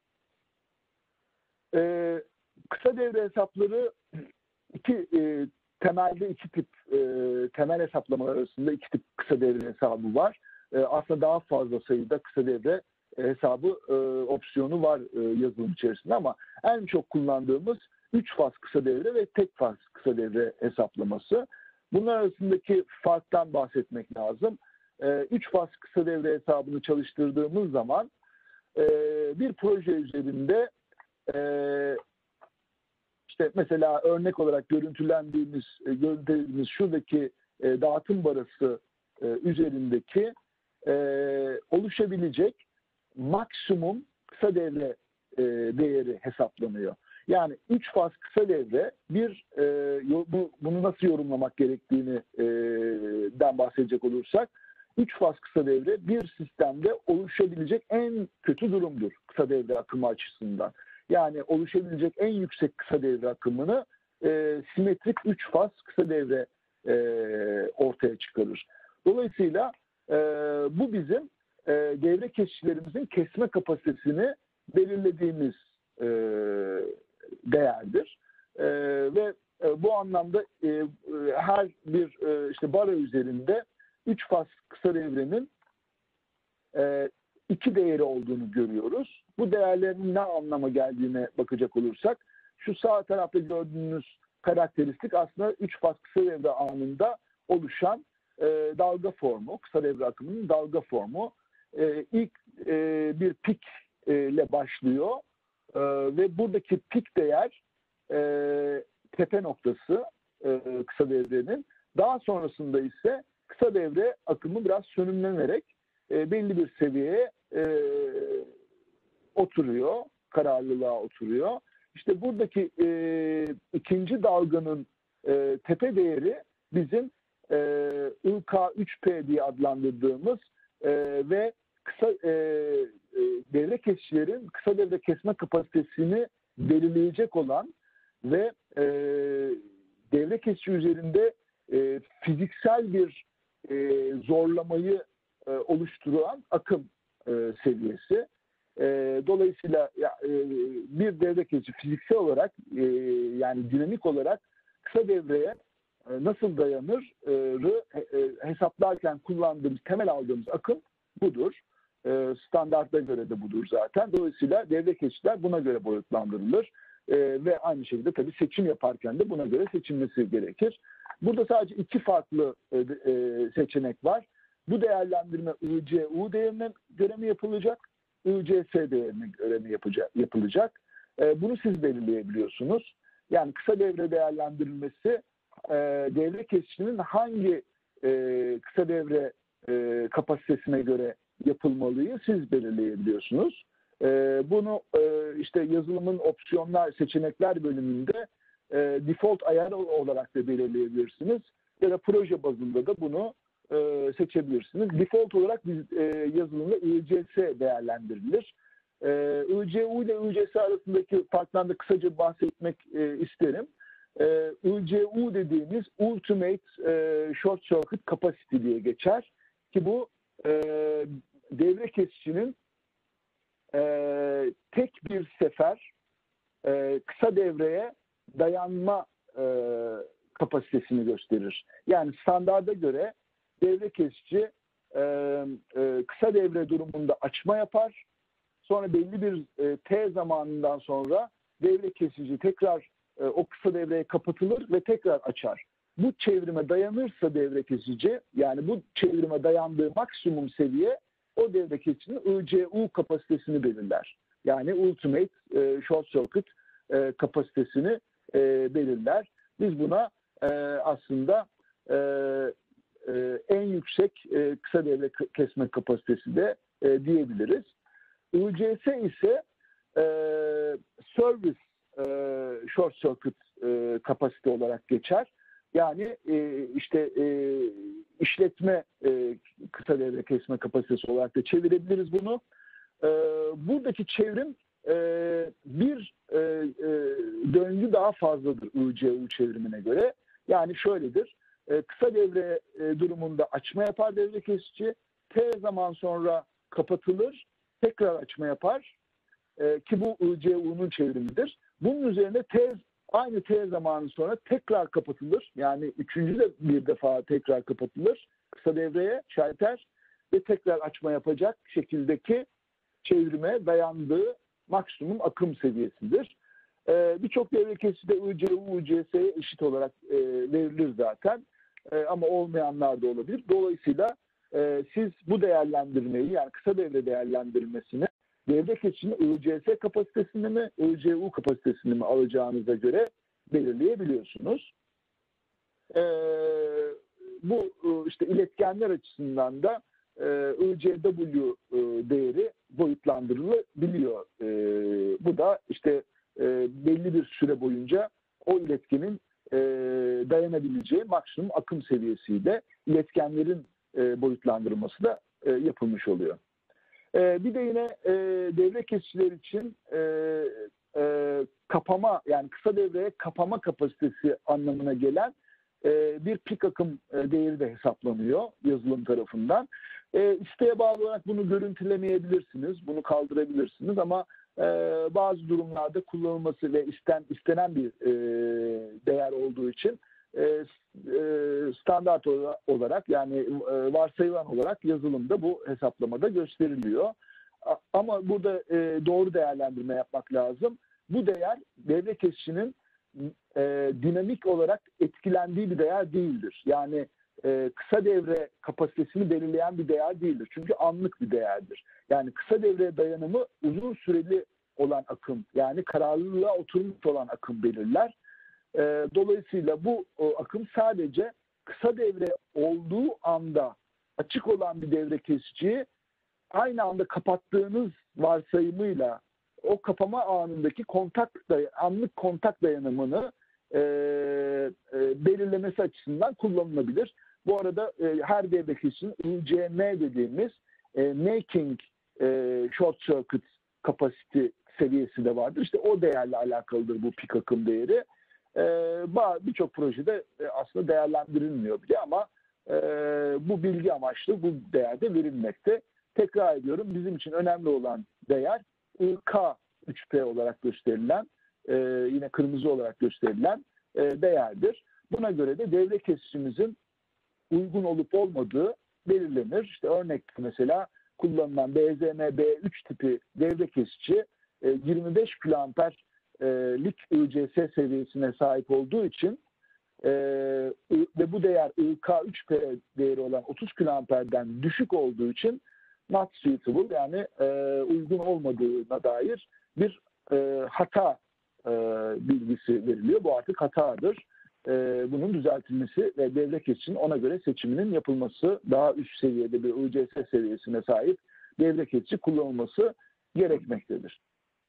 E, kısa devre hesapları iki e, temelde iki tip e, temel hesaplamalar arasında iki tip kısa devre hesabı var. E, aslında daha fazla sayıda kısa devre hesabı e, opsiyonu var e, yazılım içerisinde ama en çok kullandığımız üç faz kısa devre ve tek faz kısa devre hesaplaması. Bunlar arasındaki farktan bahsetmek lazım. E, üç faz kısa devre hesabını çalıştırdığımız zaman e, bir proje üzerinde e, işte mesela örnek olarak görüntülendiğimiz, e, görüntülediğimiz şuradaki e, dağıtım barası e, üzerindeki e, oluşabilecek maksimum kısa devre e, değeri hesaplanıyor. Yani üç faz kısa devre bir e, bu, bunu nasıl yorumlamak gerektiğini e, den bahsedecek olursak, üç faz kısa devre bir sistemde oluşabilecek en kötü durumdur kısa devre akımı açısından. Yani oluşabilecek en yüksek kısa devre akımını e, simetrik üç faz kısa devre e, ortaya çıkarır. Dolayısıyla e, bu bizim e, devre kesicilerimizin kesme kapasitesini belirlediğimiz e, değerdir. E, ve e, bu anlamda e, e, her bir e, işte bara üzerinde üç faz kısa devrenin e, iki değeri olduğunu görüyoruz. Bu değerlerin ne anlama geldiğine bakacak olursak, şu sağ tarafta gördüğünüz karakteristik aslında üç faz kısa devre anında oluşan e, dalga formu, kısa devre akımının dalga formu. E, ilk e, bir pik e, ile başlıyor e, ve buradaki pik değer e, tepe noktası e, kısa devrenin. Daha sonrasında ise kısa devre akımı biraz sönümlenerek e, belli bir seviyeye e, oturuyor, kararlılığa oturuyor. İşte buradaki e, ikinci dalganın e, tepe değeri bizim e, I K üç P diye adlandırdığımız e, ve kısa e, e, devre kesicilerin kısa devre kesme kapasitesini belirleyecek olan ve e, devre kesici üzerinde e, fiziksel bir e, zorlamayı e, oluşturan akım e, seviyesi. E, dolayısıyla ya, e, bir devre kesici fiziksel olarak e, yani dinamik olarak kısa devreye e, nasıl dayanır e, e, hesaplarken kullandığımız, temel aldığımız akım budur. E, standarta göre de budur zaten. Dolayısıyla devre kesiciler buna göre boyutlandırılır. E, ve aynı şekilde tabii seçim yaparken de buna göre seçilmesi gerekir. Burada sadece iki farklı e, e, seçenek var. Bu değerlendirme I C U değerine göre mi yapılacak? I C S değerine göre mi yapacak, yapılacak? E, bunu siz belirleyebiliyorsunuz. Yani kısa devre değerlendirilmesi e, devre kesicinin hangi e, kısa devre e, kapasitesine göre yapılmalıyı siz belirleyebiliyorsunuz. E, bunu e, işte yazılımın opsiyonlar, seçenekler bölümünde e, default ayar olarak da belirleyebilirsiniz. Ya da proje bazında da bunu e, seçebilirsiniz. Default olarak biz, e, yazılımda I C S değerlendirilir. E, I C U ile I C S arasındaki farktan da kısaca bahsetmek e, isterim. E, I C U dediğimiz Ultimate e, Short Circuit Capacity diye geçer. Ki bu e, devre kesicinin e, tek bir sefer e, kısa devreye dayanma e, kapasitesini gösterir. Yani standarda göre devre kesici e, e, kısa devre durumunda açma yapar. Sonra belli bir e, T zamanından sonra devre kesici tekrar e, o kısa devreye kapatılır ve tekrar açar. Bu çevrime dayanırsa devre kesici, yani bu çevrime dayandığı maksimum seviye o devre kesicinin I C U kapasitesini belirler. Yani Ultimate e, Short Circuit e, kapasitesini e, belirler. Biz buna e, aslında e, e, en yüksek e, kısa devre kesme kapasitesi de e, diyebiliriz. I C S ise e, Service e, Short Circuit e, kapasite olarak geçer. Yani e, işte e, işletme e, kısa devre kesme kapasitesi olarak da çevirebiliriz bunu. E, buradaki çevrim e, bir e, e, döngü daha fazladır I C U çevrimine göre. Yani şöyledir. E, kısa devre e, durumunda açma yapar devre kesici. T zaman sonra kapatılır. Tekrar açma yapar. E, ki bu I C U'nun çevrimidir. Bunun üzerine T aynı T zamanı sonra tekrar kapatılır. Yani üçüncü de bir defa tekrar kapatılır. Kısa devreye şalter ve tekrar açma yapacak şekildeki çevrime dayandığı maksimum akım seviyesidir. Ee, Birçok devre kesicide I C U, I C S'ye eşit olarak e, verilir zaten. E, ama olmayanlar da olabilir. Dolayısıyla e, siz bu değerlendirmeyi, yani kısa devre değerlendirmesini devre kesicinin I C S kapasitesini mi, I C U kapasitesini mi alacağınıza göre belirleyebiliyorsunuz. E, bu işte iletkenler açısından da e, I C W e, değeri boyutlandırılabiliyor. E, bu da işte e, belli bir süre boyunca o iletkenin e, dayanabileceği maksimum akım seviyesiyle iletkenlerin e, boyutlandırılması da e, yapılmış oluyor. E, bir de yine e, devre kesiciler için e, e, kapama, yani kısa devreye kapama kapasitesi anlamına gelen e, bir pik akım e, değeri de hesaplanıyor yazılım tarafından. E, isteğe bağlı olarak bunu görüntülemeyebilirsiniz, bunu kaldırabilirsiniz ama e, bazı durumlarda kullanılması ve isten, istenen bir e, değer olduğu için e, e, standart olarak, yani e, varsayılan olarak yazılımda bu hesaplamada gösteriliyor. A, ama burada e, doğru değerlendirme yapmak lazım. Bu değer devre kesicinin e, dinamik olarak etkilendiği bir değer değildir. Yani e, kısa devre kapasitesini belirleyen bir değer değildir. Çünkü anlık bir değerdir. Yani kısa devre dayanımı uzun süreli olan akım, yani kararlılığa oturmuş olan akım belirler. E, dolayısıyla bu o, akım sadece kısa devre olduğu anda açık olan bir devre kesiciyi aynı anda kapattığınız varsayımıyla o kapama anındaki kontak, anlık kontak dayanımını e, e, belirlemesi açısından kullanılabilir. Bu arada e, her devre kesicinin I C M dediğimiz e, making e, short circuit capacity seviyesi de vardır. İşte o değerle alakalıdır bu pik akım değeri. E, Birçok projede e, aslında değerlendirilmiyor bile ama e, bu bilgi amaçlı bu değerde verilmekte. Tekrar ediyorum, bizim için önemli olan değer I K üç P olarak gösterilen, e, yine kırmızı olarak gösterilen e, değerdir. Buna göre de devre kesicimizin uygun olup olmadığı belirlenir. İşte örnek mesela kullanılan B Z M B üç tipi devre kesici e, yirmi beş kiloamperlik I C S seviyesine sahip olduğu için e, ve bu değer I K üç P değeri olan otuz kiloamperden düşük olduğu için not suitable, yani e, uygun olmadığına dair bir e, hata e, bilgisi veriliyor. Bu artık hatadır. E, bunun düzeltilmesi ve devre kesicinin ona göre seçiminin yapılması, daha üst seviyede bir I C S seviyesine sahip devre kesici kullanılması gerekmektedir.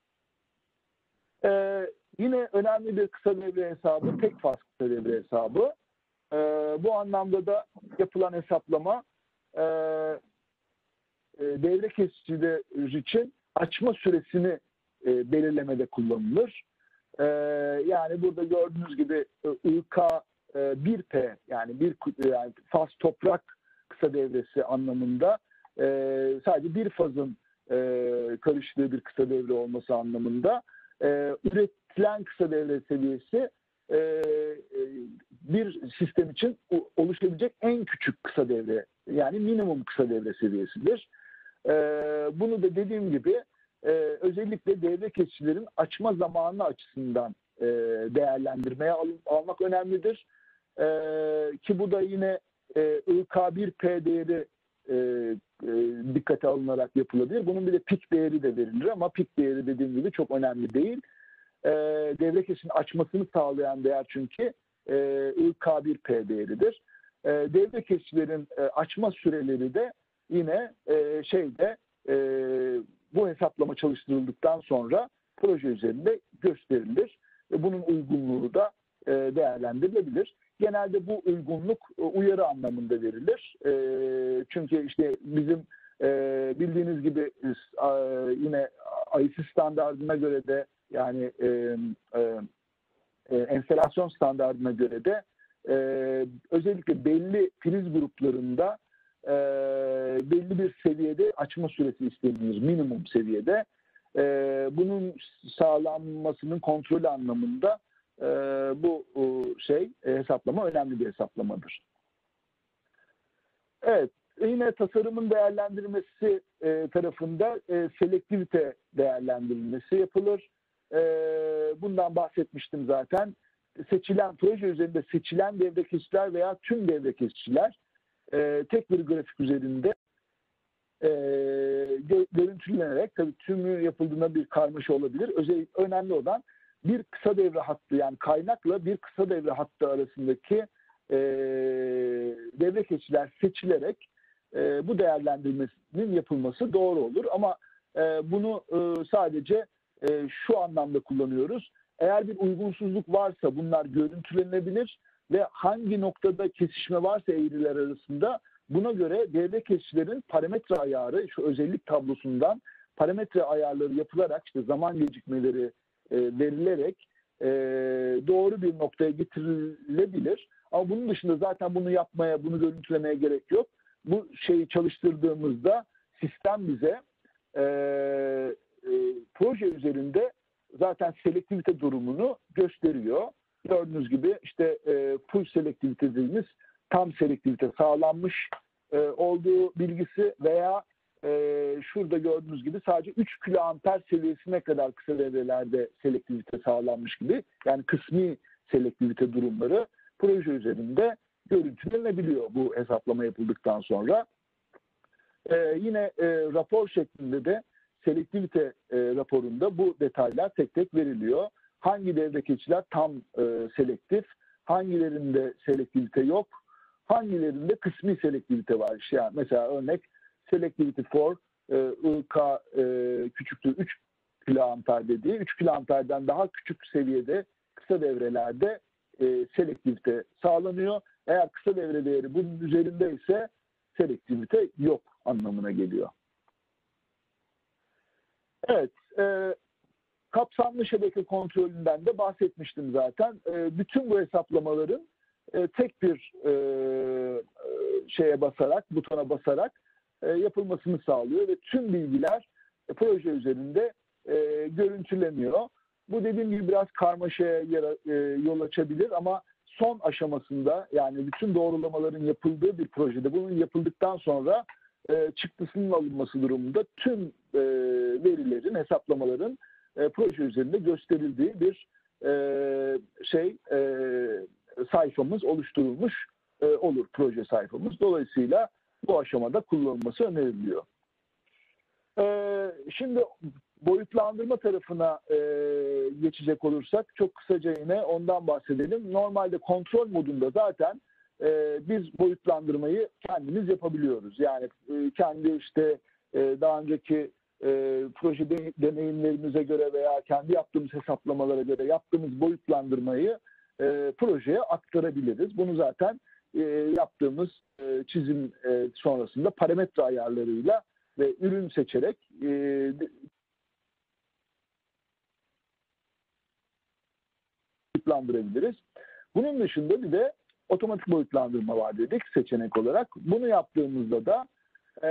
Ee, yine önemli bir kısa devre hesabı tek faz kısa devre hesabı. Ee, bu anlamda da yapılan hesaplama e, e, devre kesiciler için açma süresini e, belirlemede kullanılır. E, yani burada gördüğünüz gibi I K bir P yani bir yani faz toprak kısa devresi anlamında e, sadece bir fazın e, karıştığı bir kısa devre olması anlamında e, üretilen kısa devre seviyesi e, bir sistem için oluşabilecek en küçük kısa devre yani minimum kısa devre seviyesidir. E, bunu da dediğim gibi e, özellikle devre kesicilerin açma zamanı açısından e, değerlendirmeye al, almak önemlidir. E, ki bu da yine e, I K bir P değeri e, e, dikkate alınarak yapılabilir. Bunun bir de pik değeri de verilir ama pik değeri dediğim gibi çok önemli değil. E, devre kesicinin açmasını sağlayan değer çünkü e, I K bir P değeridir. E, devre kesicilerin e, açma süreleri de yine e, şeyde e, bu hesaplama çalıştırıldıktan sonra proje üzerinde gösterilir. E, bunun uygunluğu da e, değerlendirilebilir. Genelde bu uygunluk e, uyarı anlamında verilir. E, çünkü işte bizim e, bildiğiniz gibi e, yine I S I standardına göre de yani e, e, e, enstalasyon standardına göre de e, özellikle belli priz gruplarında e, belli bir seviyede açma süresi istenilir. Minimum seviyede. E, bunun sağlanmasının kontrolü anlamında e, bu şey e, hesaplama önemli bir hesaplamadır. Evet. Yine tasarımın değerlendirilmesi e, tarafında e, selektivite değerlendirilmesi yapılır. E, bundan bahsetmiştim zaten. Seçilen proje üzerinde seçilen devre kesiciler veya tüm devre kesiciler e, tek bir grafik üzerinde e, gö görüntülenerek, tabii tümü yapıldığında bir karmaşa olabilir. Özellikle önemli olan bir kısa devre hattı yani kaynakla bir kısa devre hattı arasındaki e, devre kesiciler seçilerek e, bu değerlendirmesinin yapılması doğru olur. Ama e, bunu e, sadece e, şu anlamda kullanıyoruz. Eğer bir uygunsuzluk varsa bunlar görüntülenebilir ve hangi noktada kesişme varsa eğriler arasında buna göre devre kesicilerin parametre ayarı, şu özellik tablosundan parametre ayarları yapılarak işte zaman gecikmeleri e, verilerek e, doğru bir noktaya getirilebilir. Ama bunun dışında zaten bunu yapmaya, bunu görüntülemeye gerek yok. Bu şeyi çalıştırdığımızda sistem bize e, e, proje üzerinde zaten selektivite durumunu gösteriyor. Gördüğünüz gibi işte e, full selektivite dediğimiz tam selektivite sağlanmış e, olduğu bilgisi veya e, şurada gördüğünüz gibi sadece üç kiloamper seviyesine kadar kısa devrelerde selektivite sağlanmış gibi yani kısmi selektivite durumları proje üzerinde görüntülenebiliyor bu hesaplama yapıldıktan sonra. E, yine e, rapor şeklinde de selektivite e, raporunda bu detaylar tek tek veriliyor. Hangi devre kesiciler tam e, selektif, hangilerinde selektivite yok, hangilerinde kısmi selektivite var. İşte yani mesela örnek selectivity for e, I K e, küçüktür üç kiloamper dediği üç kiloamperden daha küçük seviyede kısa devrelerde e, selektivite sağlanıyor. Eğer kısa devre değeri bunun üzerinde ise selektivite yok anlamına geliyor. Evet, e, kapsamlı şebeke kontrolünden de bahsetmiştim zaten. E, bütün bu hesaplamaların e, tek bir e, şeye basarak, butona basarak e, yapılmasını sağlıyor ve tüm bilgiler e, proje üzerinde e, görüntüleniyor. Bu dediğim gibi biraz karmaşaya e, yol açabilir ama son aşamasında yani bütün doğrulamaların yapıldığı bir projede bunun yapıldıktan sonra e, çıktısının alınması durumunda tüm e, verilerin, hesaplamaların e, proje üzerinde gösterildiği bir e, şey e, sayfamız oluşturulmuş e, olur proje sayfamız. Dolayısıyla bu aşamada kullanılması öneriliyor. E, şimdi boyutlandırma tarafına e, geçecek olursak çok kısaca yine ondan bahsedelim. Normalde kontrol modunda zaten e, biz boyutlandırmayı kendimiz yapabiliyoruz. Yani e, kendi işte e, daha önceki e, proje de, deneyimlerimize göre veya kendi yaptığımız hesaplamalara göre yaptığımız boyutlandırmayı e, projeye aktarabiliriz. Bunu zaten e, yaptığımız e, çizim e, sonrasında parametre ayarlarıyla ve ürün seçerek e, boyutlandırabiliriz. Bunun dışında bir de otomatik boyutlandırma var dedik seçenek olarak. Bunu yaptığımızda da e,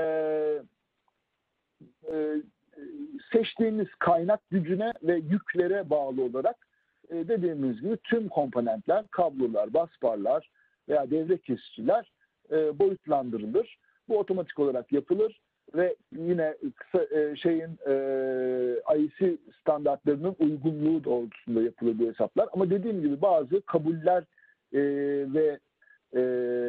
e, seçtiğimiz kaynak gücüne ve yüklere bağlı olarak e, dediğimiz gibi tüm komponentler, kablolar, busbarlar veya devre kesiciler e, boyutlandırılır. Bu otomatik olarak yapılır ve yine kısa e, şeyin e, I E C standartlarının uygunluğu doğrultusunda yapılır bu hesaplar. Ama dediğim gibi bazı kabuller e, ve e,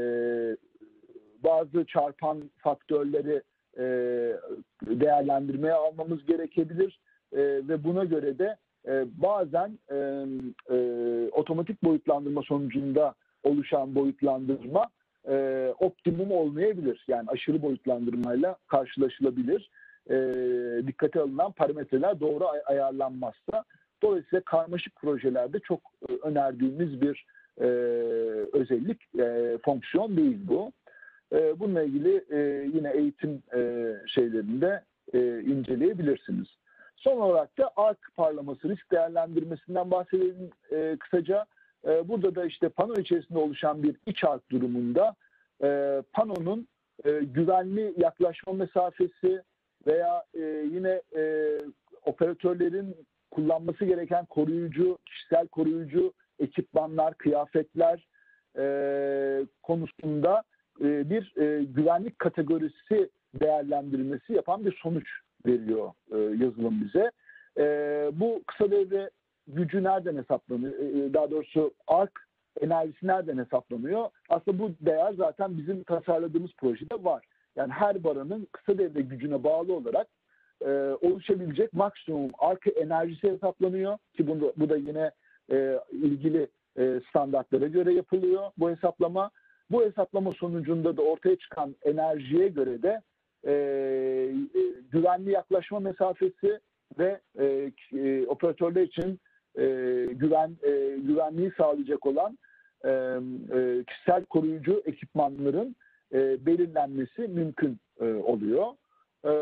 bazı çarpan faktörleri e, değerlendirmeye almamız gerekebilir e, ve buna göre de e, bazen e, e, otomatik boyutlandırma sonucunda oluşan boyutlandırma e, optimum olmayabilir. Yani aşırı boyutlandırmayla karşılaşılabilir. E, dikkate alınan parametreler doğru ay- ayarlanmazsa. Dolayısıyla karmaşık projelerde çok e, önerdiğimiz bir e, özellik, e, fonksiyon değil bu. E, bununla ilgili e, yine eğitim e, şeylerinde e, inceleyebilirsiniz. Son olarak da ark parlaması risk değerlendirmesinden bahsedelim e, kısaca. E, burada da işte pano içerisinde oluşan bir iç ark durumunda e, panonun e, güvenli yaklaşma mesafesi veya e, yine e, operatörlerin kullanması gereken koruyucu, kişisel koruyucu ekipmanlar, kıyafetler e, konusunda e, bir e, güvenlik kategorisi değerlendirmesi yapan bir sonuç veriyor e, yazılım bize. E, bu kısa devre gücü nereden hesaplanıyor? E, daha doğrusu ark enerjisi nereden hesaplanıyor? Aslında bu değer zaten bizim tasarladığımız projede var. Yani her baranın kısa devre gücüne bağlı olarak e, oluşabilecek maksimum ark enerjisi hesaplanıyor ki bunu, bu da yine e, ilgili e, standartlara göre yapılıyor bu hesaplama. Bu hesaplama sonucunda da ortaya çıkan enerjiye göre de e, e, güvenli yaklaşma mesafesi ve e, e, operatörler için e, güven e, güvenliği sağlayacak olan e, e, kişisel koruyucu ekipmanların e, belirlenmesi mümkün e, oluyor. E,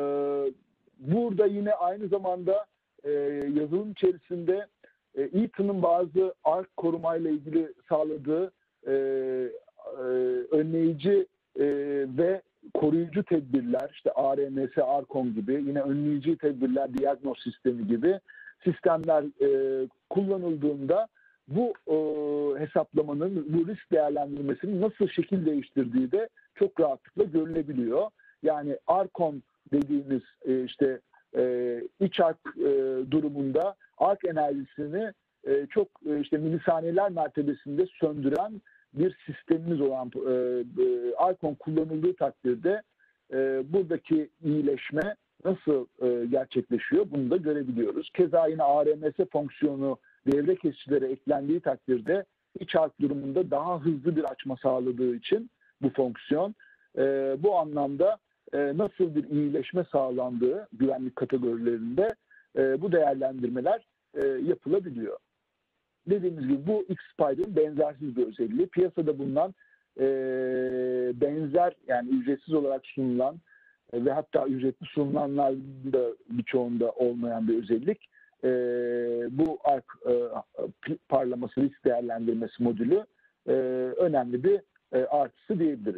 burada yine aynı zamanda e, yazılım içerisinde e, Eaton'un bazı ark korumayla ilgili sağladığı e, e, önleyici e, ve koruyucu tedbirler, işte A R M S, Arcon gibi, yine önleyici tedbirler, diyagnoz sistemi gibi sistemler e, kullanıldığında bu e, hesaplamanın, bu risk değerlendirmesinin nasıl şekil değiştirdiği de çok rahatlıkla görülebiliyor. Yani Arcon dediğimiz e, işte e, iç ark e, durumunda ark enerjisini e, çok e, işte milisaniyeler mertebesinde söndüren bir sistemimiz olan e, e, Arcon kullanıldığı takdirde e, buradaki iyileşme nasıl e, gerçekleşiyor bunu da görebiliyoruz. Keza yine A R M S fonksiyonu devre kesicilere eklendiği takdirde iç ark durumunda daha hızlı bir açma sağladığı için bu fonksiyon e, bu anlamda e, nasıl bir iyileşme sağlandığı güvenlik kategorilerinde e, bu değerlendirmeler e, yapılabiliyor. Dediğimiz gibi bu X-Spider'ın benzersiz bir özelliği. Piyasada bulunan e, benzer yani ücretsiz olarak sunulan e, ve hatta ücretli sunulanlar da birçoğunda olmayan bir özellik. E, bu ark e, parlaması risk değerlendirmesi modülü e, önemli bir e, artısı diyebiliriz.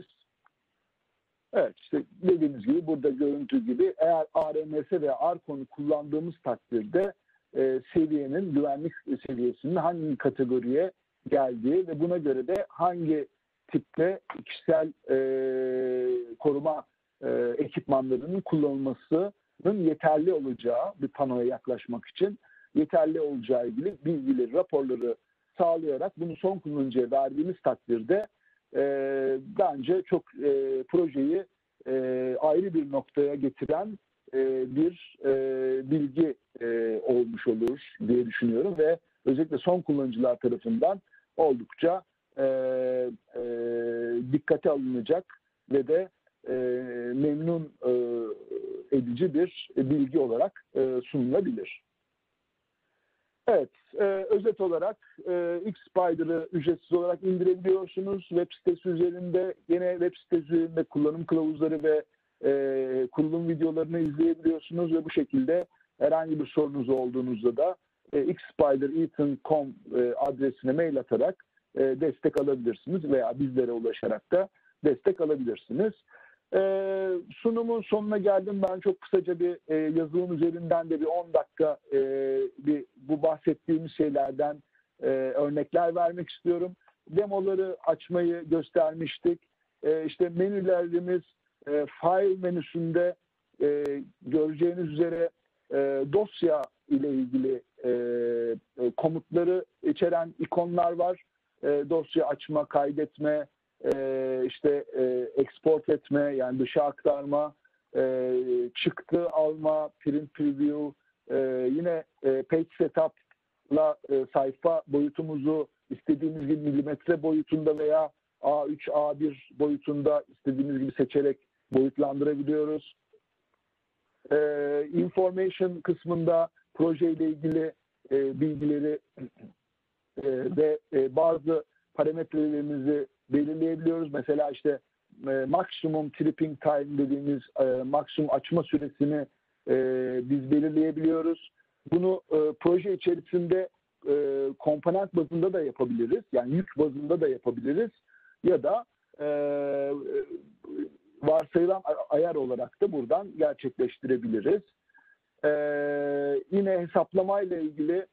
Evet işte dediğimiz gibi burada görüntü gibi eğer A R M S veya Arcon'u kullandığımız takdirde e, seviyenin güvenlik seviyesinin hangi kategoriye geldiği ve buna göre de hangi tipte kişisel e, koruma e, ekipmanlarının kullanılmasının yeterli olacağı bir panoya yaklaşmak için yeterli olacağı ilgili bilgileri, raporları sağlayarak bunu son kullanıcıya verdiğimiz takdirde e, bence çok e, projeyi e, ayrı bir noktaya getiren e, bir e, bilgi e, olmuş olur diye düşünüyorum ve özellikle son kullanıcılar tarafından oldukça e, e, dikkate alınacak ve de e, memnun e, edici bir bilgi olarak e, sunulabilir. Evet, e, özet olarak e, X-Spider'ı ücretsiz olarak indirebiliyorsunuz. Web sitesi üzerinde, yine web sitesi üzerinde kullanım kılavuzları ve e, kurulum videolarını izleyebiliyorsunuz ve bu şekilde herhangi bir sorunuz olduğunuzda da e, x spider eaton nokta com e, adresine mail atarak e, destek alabilirsiniz veya bizlere ulaşarak da destek alabilirsiniz. Ee, sunumun sonuna geldim. Ben çok kısaca bir e, yazılım üzerinden de bir on dakika e, bir bu bahsettiğimiz şeylerden e, örnekler vermek istiyorum. Demoları açmayı göstermiştik. E, işte menülerimiz e, file menüsünde e, göreceğiniz üzere e, dosya ile ilgili e, e, komutları içeren ikonlar var. E, dosya açma, kaydetme, Ee, işte e, export etme, yani dışa aktarma, e, çıktı alma, print preview, e, yine e, page setup'la e, sayfa boyutumuzu istediğimiz gibi milimetre boyutunda veya A üç, A bir boyutunda istediğimiz gibi seçerek boyutlandırabiliyoruz. E, information kısmında projeyle ilgili e, bilgileri e, ve e, bazı parametrelerimizi belirleyebiliyoruz. Mesela işte e, maksimum tripping time dediğimiz e, maksimum açma süresini e, biz belirleyebiliyoruz. Bunu e, proje içerisinde e, komponent bazında da yapabiliriz. Yani yük bazında da yapabiliriz. Ya da e, varsayılan ayar olarak da buradan gerçekleştirebiliriz. E, yine hesaplamayla ilgili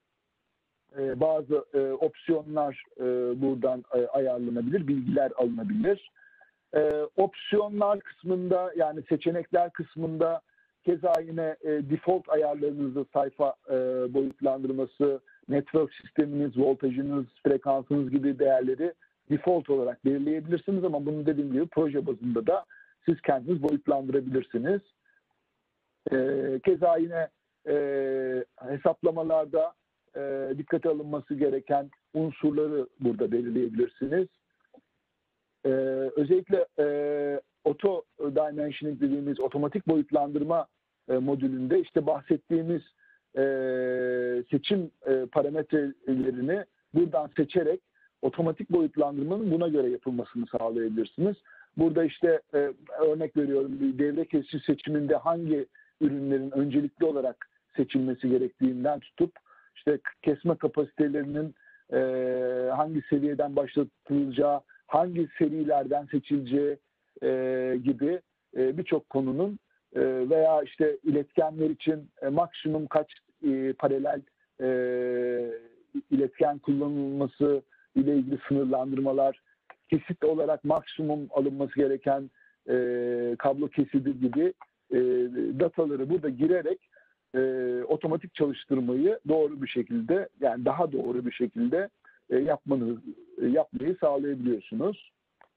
Ee, bazı e, opsiyonlar e, buradan e, ayarlanabilir, bilgiler alınabilir. E, opsiyonlar kısmında, yani seçenekler kısmında keza yine e, default ayarlarınızı, sayfa e, boyutlandırması, network sisteminiz, voltajınız, frekansınız gibi değerleri default olarak belirleyebilirsiniz ama bunu dediğim gibi proje bazında da siz kendiniz boyutlandırabilirsiniz. E, keza yine e, hesaplamalarda E, dikkate alınması gereken unsurları burada belirleyebilirsiniz. E, özellikle e, auto dimensioning dediğimiz otomatik boyutlandırma e, modülünde işte bahsettiğimiz e, seçim e, parametrelerini buradan seçerek otomatik boyutlandırmanın buna göre yapılmasını sağlayabilirsiniz. Burada işte e, örnek veriyorum, bir devre kesici seçiminde hangi ürünlerin öncelikli olarak seçilmesi gerektiğinden tutup İşte kesme kapasitelerinin e, hangi seviyeden başlatılacağı, hangi serilerden seçileceği e, gibi e, birçok konunun e, veya işte iletkenler için e, maksimum kaç e, paralel e, iletken kullanılması ile ilgili sınırlandırmalar, kesit olarak maksimum alınması gereken e, kablo kesidi gibi e, dataları burada girerek E, otomatik çalıştırmayı doğru bir şekilde, yani daha doğru bir şekilde e, yapmanız, e, yapmayı sağlayabiliyorsunuz.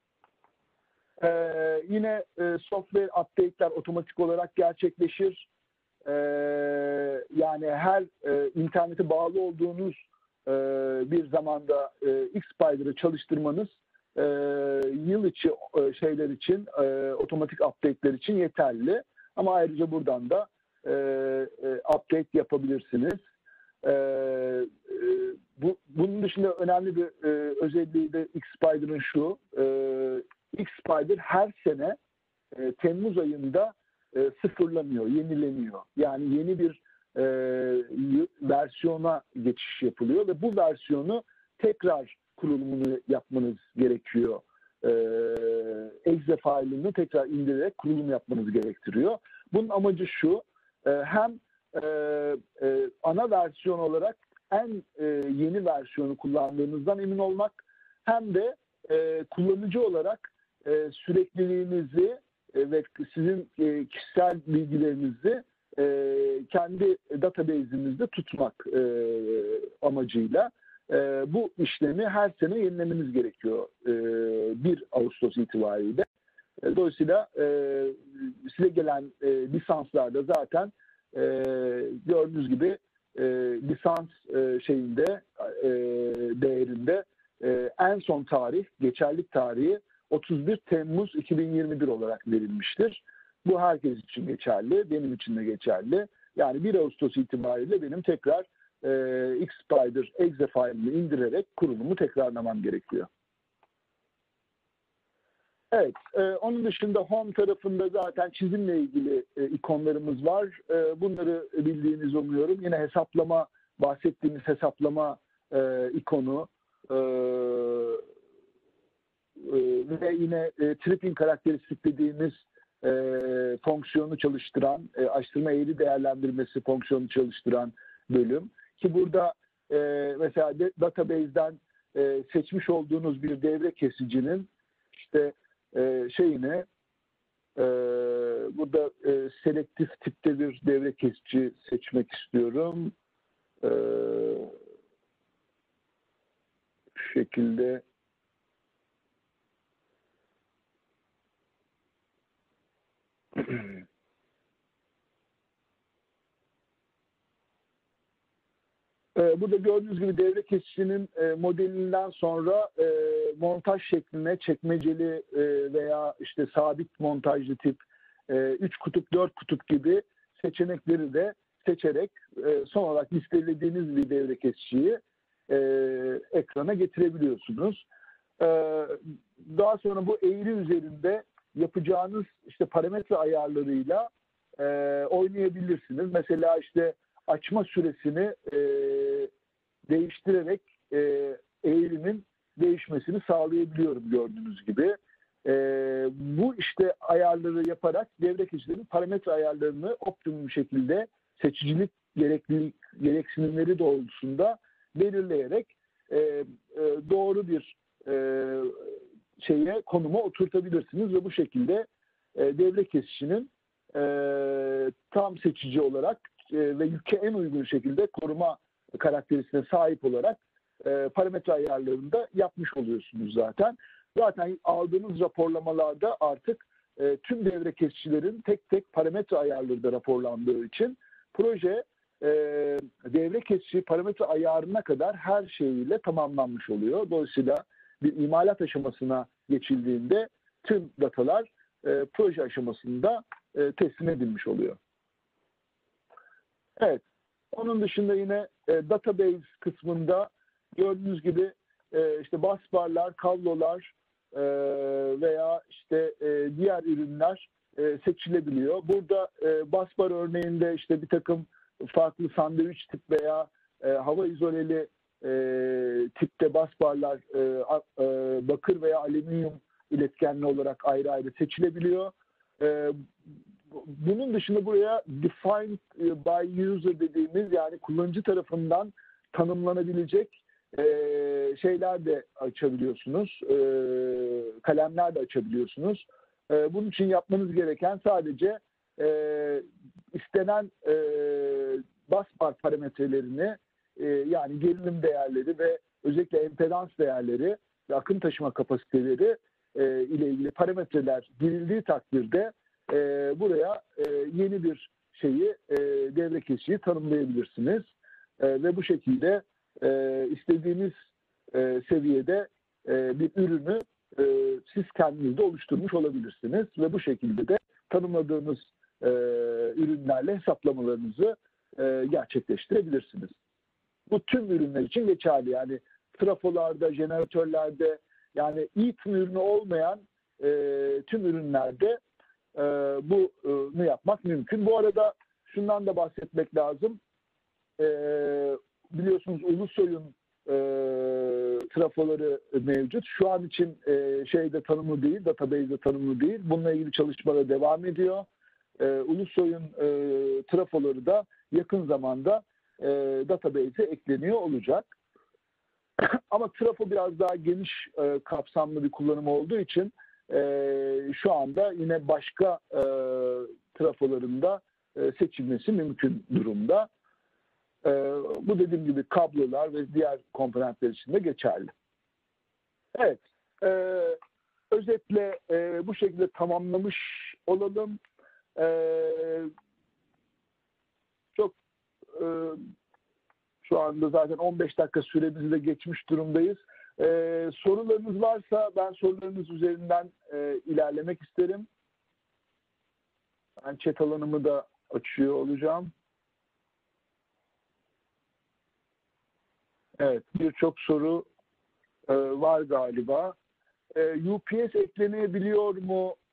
E, yine e, software update'ler otomatik olarak gerçekleşir. E, yani her e, internete bağlı olduğunuz e, bir zamanda e, X-Spider'ı çalıştırmanız e, yıl içi e, şeyler için, e, otomatik update'ler için yeterli. Ama ayrıca buradan da E, e, update yapabilirsiniz. E, e, bu, bunun dışında önemli bir e, özelliği de X-Spider'ın şu. E, X-Spider her sene e, Temmuz ayında e, sıfırlanıyor, yenileniyor. Yani yeni bir e, versiyona geçiş yapılıyor ve bu versiyonu tekrar kurulumunu yapmanız gerekiyor. E, exe file'ını tekrar indirerek kurulum yapmanız gerektiriyor. Bunun amacı şu. Hem e, e, ana versiyon olarak en e, yeni versiyonu kullandığınızdan emin olmak, hem de e, kullanıcı olarak e, sürekliliğinizi e, ve sizin e, kişisel bilgilerinizi e, kendi database'inizde tutmak e, amacıyla e, bu işlemi her sene yenilemeniz gerekiyor e, bir Ağustos itibariyle. Dolayısıyla e, size gelen e, lisanslarda zaten e, gördüğünüz gibi e, lisans e, şeyinde e, değerinde e, en son tarih, geçerlilik tarihi otuz bir Temmuz iki bin yirmi bir olarak verilmiştir. Bu herkes için geçerli, benim için de geçerli. Yani bir Ağustos itibariyle benim tekrar e, Xspider exe file'ını indirerek kurulumu tekrarlamam gerekiyor. Evet, e, onun dışında home tarafında zaten çizimle ilgili e, ikonlarımız var. E, bunları bildiğinizi umuyorum. Yine hesaplama, bahsettiğimiz hesaplama e, ikonu e, e, ve yine e, tripping karakteristik dediğimiz e, fonksiyonu çalıştıran, e, açtırma eğri değerlendirmesi fonksiyonu çalıştıran bölüm. Ki burada e, mesela de, database'den e, seçmiş olduğunuz bir devre kesicinin işte e, şeyini e, burada e, selektif tipte bir devre kesici seçmek istiyorum. E, şu şekilde burada gördüğünüz gibi devre kesicinin modelinden sonra montaj şekline çekmeceli veya işte sabit montajlı tip üç kutup, dört kutup gibi seçenekleri de seçerek son olarak listelediğiniz bir devre kesiciyi ekrana getirebiliyorsunuz. Daha sonra bu eğri üzerinde yapacağınız işte parametre ayarlarıyla oynayabilirsiniz. Mesela işte açma süresini e, değiştirerek e, eğrimin değişmesini sağlayabiliyorum gördüğünüz gibi. E, bu işte ayarları yaparak devre kesicilerin parametre ayarlarını optimum şekilde seçicilik gereklilik, gereksinimleri doğrultusunda belirleyerek e, e, doğru bir e, şeye konuma oturtabilirsiniz ve bu şekilde e, devre kesicinin e, tam seçici olarak ve yüke en uygun şekilde koruma karakteristiğine sahip olarak e, parametre ayarlarını da yapmış oluyorsunuz zaten. Zaten aldığınız raporlamalarda artık e, tüm devre kesicilerin tek tek parametre ayarları da raporlandığı için proje e, devre kesici parametre ayarına kadar her şeyiyle tamamlanmış oluyor. Dolayısıyla bir imalat aşamasına geçildiğinde tüm datalar e, proje aşamasında e, teslim edilmiş oluyor. Evet. Onun dışında yine e, database kısmında gördüğünüz gibi e, işte busbarlar, kablolar e, veya işte e, diğer ürünler e, seçilebiliyor. Burada e, busbar örneğinde işte bir takım farklı sandviç tip veya e, hava izoleli e, tipte busbarlar e, e, bakır veya alüminyum iletkenli olarak ayrı ayrı seçilebiliyor. E, Bunun dışında buraya defined by user dediğimiz yani kullanıcı tarafından tanımlanabilecek e, şeyler de açabiliyorsunuz. E, kalemler de açabiliyorsunuz. E, bunun için yapmanız gereken sadece e, istenen e, busbar parametrelerini e, yani gerilim değerleri ve özellikle empedans değerleri ve akım taşıma kapasiteleri e, ile ilgili parametreler girildiği takdirde E, buraya e, yeni bir şeyi e, devre kesiciyi tanımlayabilirsiniz e, ve bu şekilde e, istediğiniz e, seviyede e, bir ürünü e, siz kendiniz de oluşturmuş olabilirsiniz ve bu şekilde de tanımladığınız e, ürünlerle hesaplamalarınızı e, gerçekleştirebilirsiniz. Bu tüm ürünler için geçerli. Yani trafolarda, jeneratörlerde yani Eaton ürünü olmayan e, tüm ürünlerde e, bunu yapmak mümkün. Bu arada şundan da bahsetmek lazım. E, biliyorsunuz Ulusoy'un e, trafoları mevcut. Şu an için e, şeyde tanımlı değil, database'de tanımlı değil. Bununla ilgili çalışmalar devam ediyor. E, Ulusoy'un e, trafoları da yakın zamanda e, database'e ekleniyor olacak. Ama trafo biraz daha geniş e, kapsamlı bir kullanım olduğu için e, şu anda yine başka e, trafolarında e, seçilmesi mümkün durumda. E, bu dediğim gibi kablolar ve diğer komponentler için de geçerli. Evet. E, özetle e, bu şekilde tamamlamış olalım. E, çok e, Şu anda zaten on beş dakika süremizi de geçmiş durumdayız. Ee, sorularınız varsa ben sorularınız üzerinden e, ilerlemek isterim. Ben chat alanımı da açıyor olacağım. Evet, birçok soru e, var galiba. E, U P S eklenebiliyor mu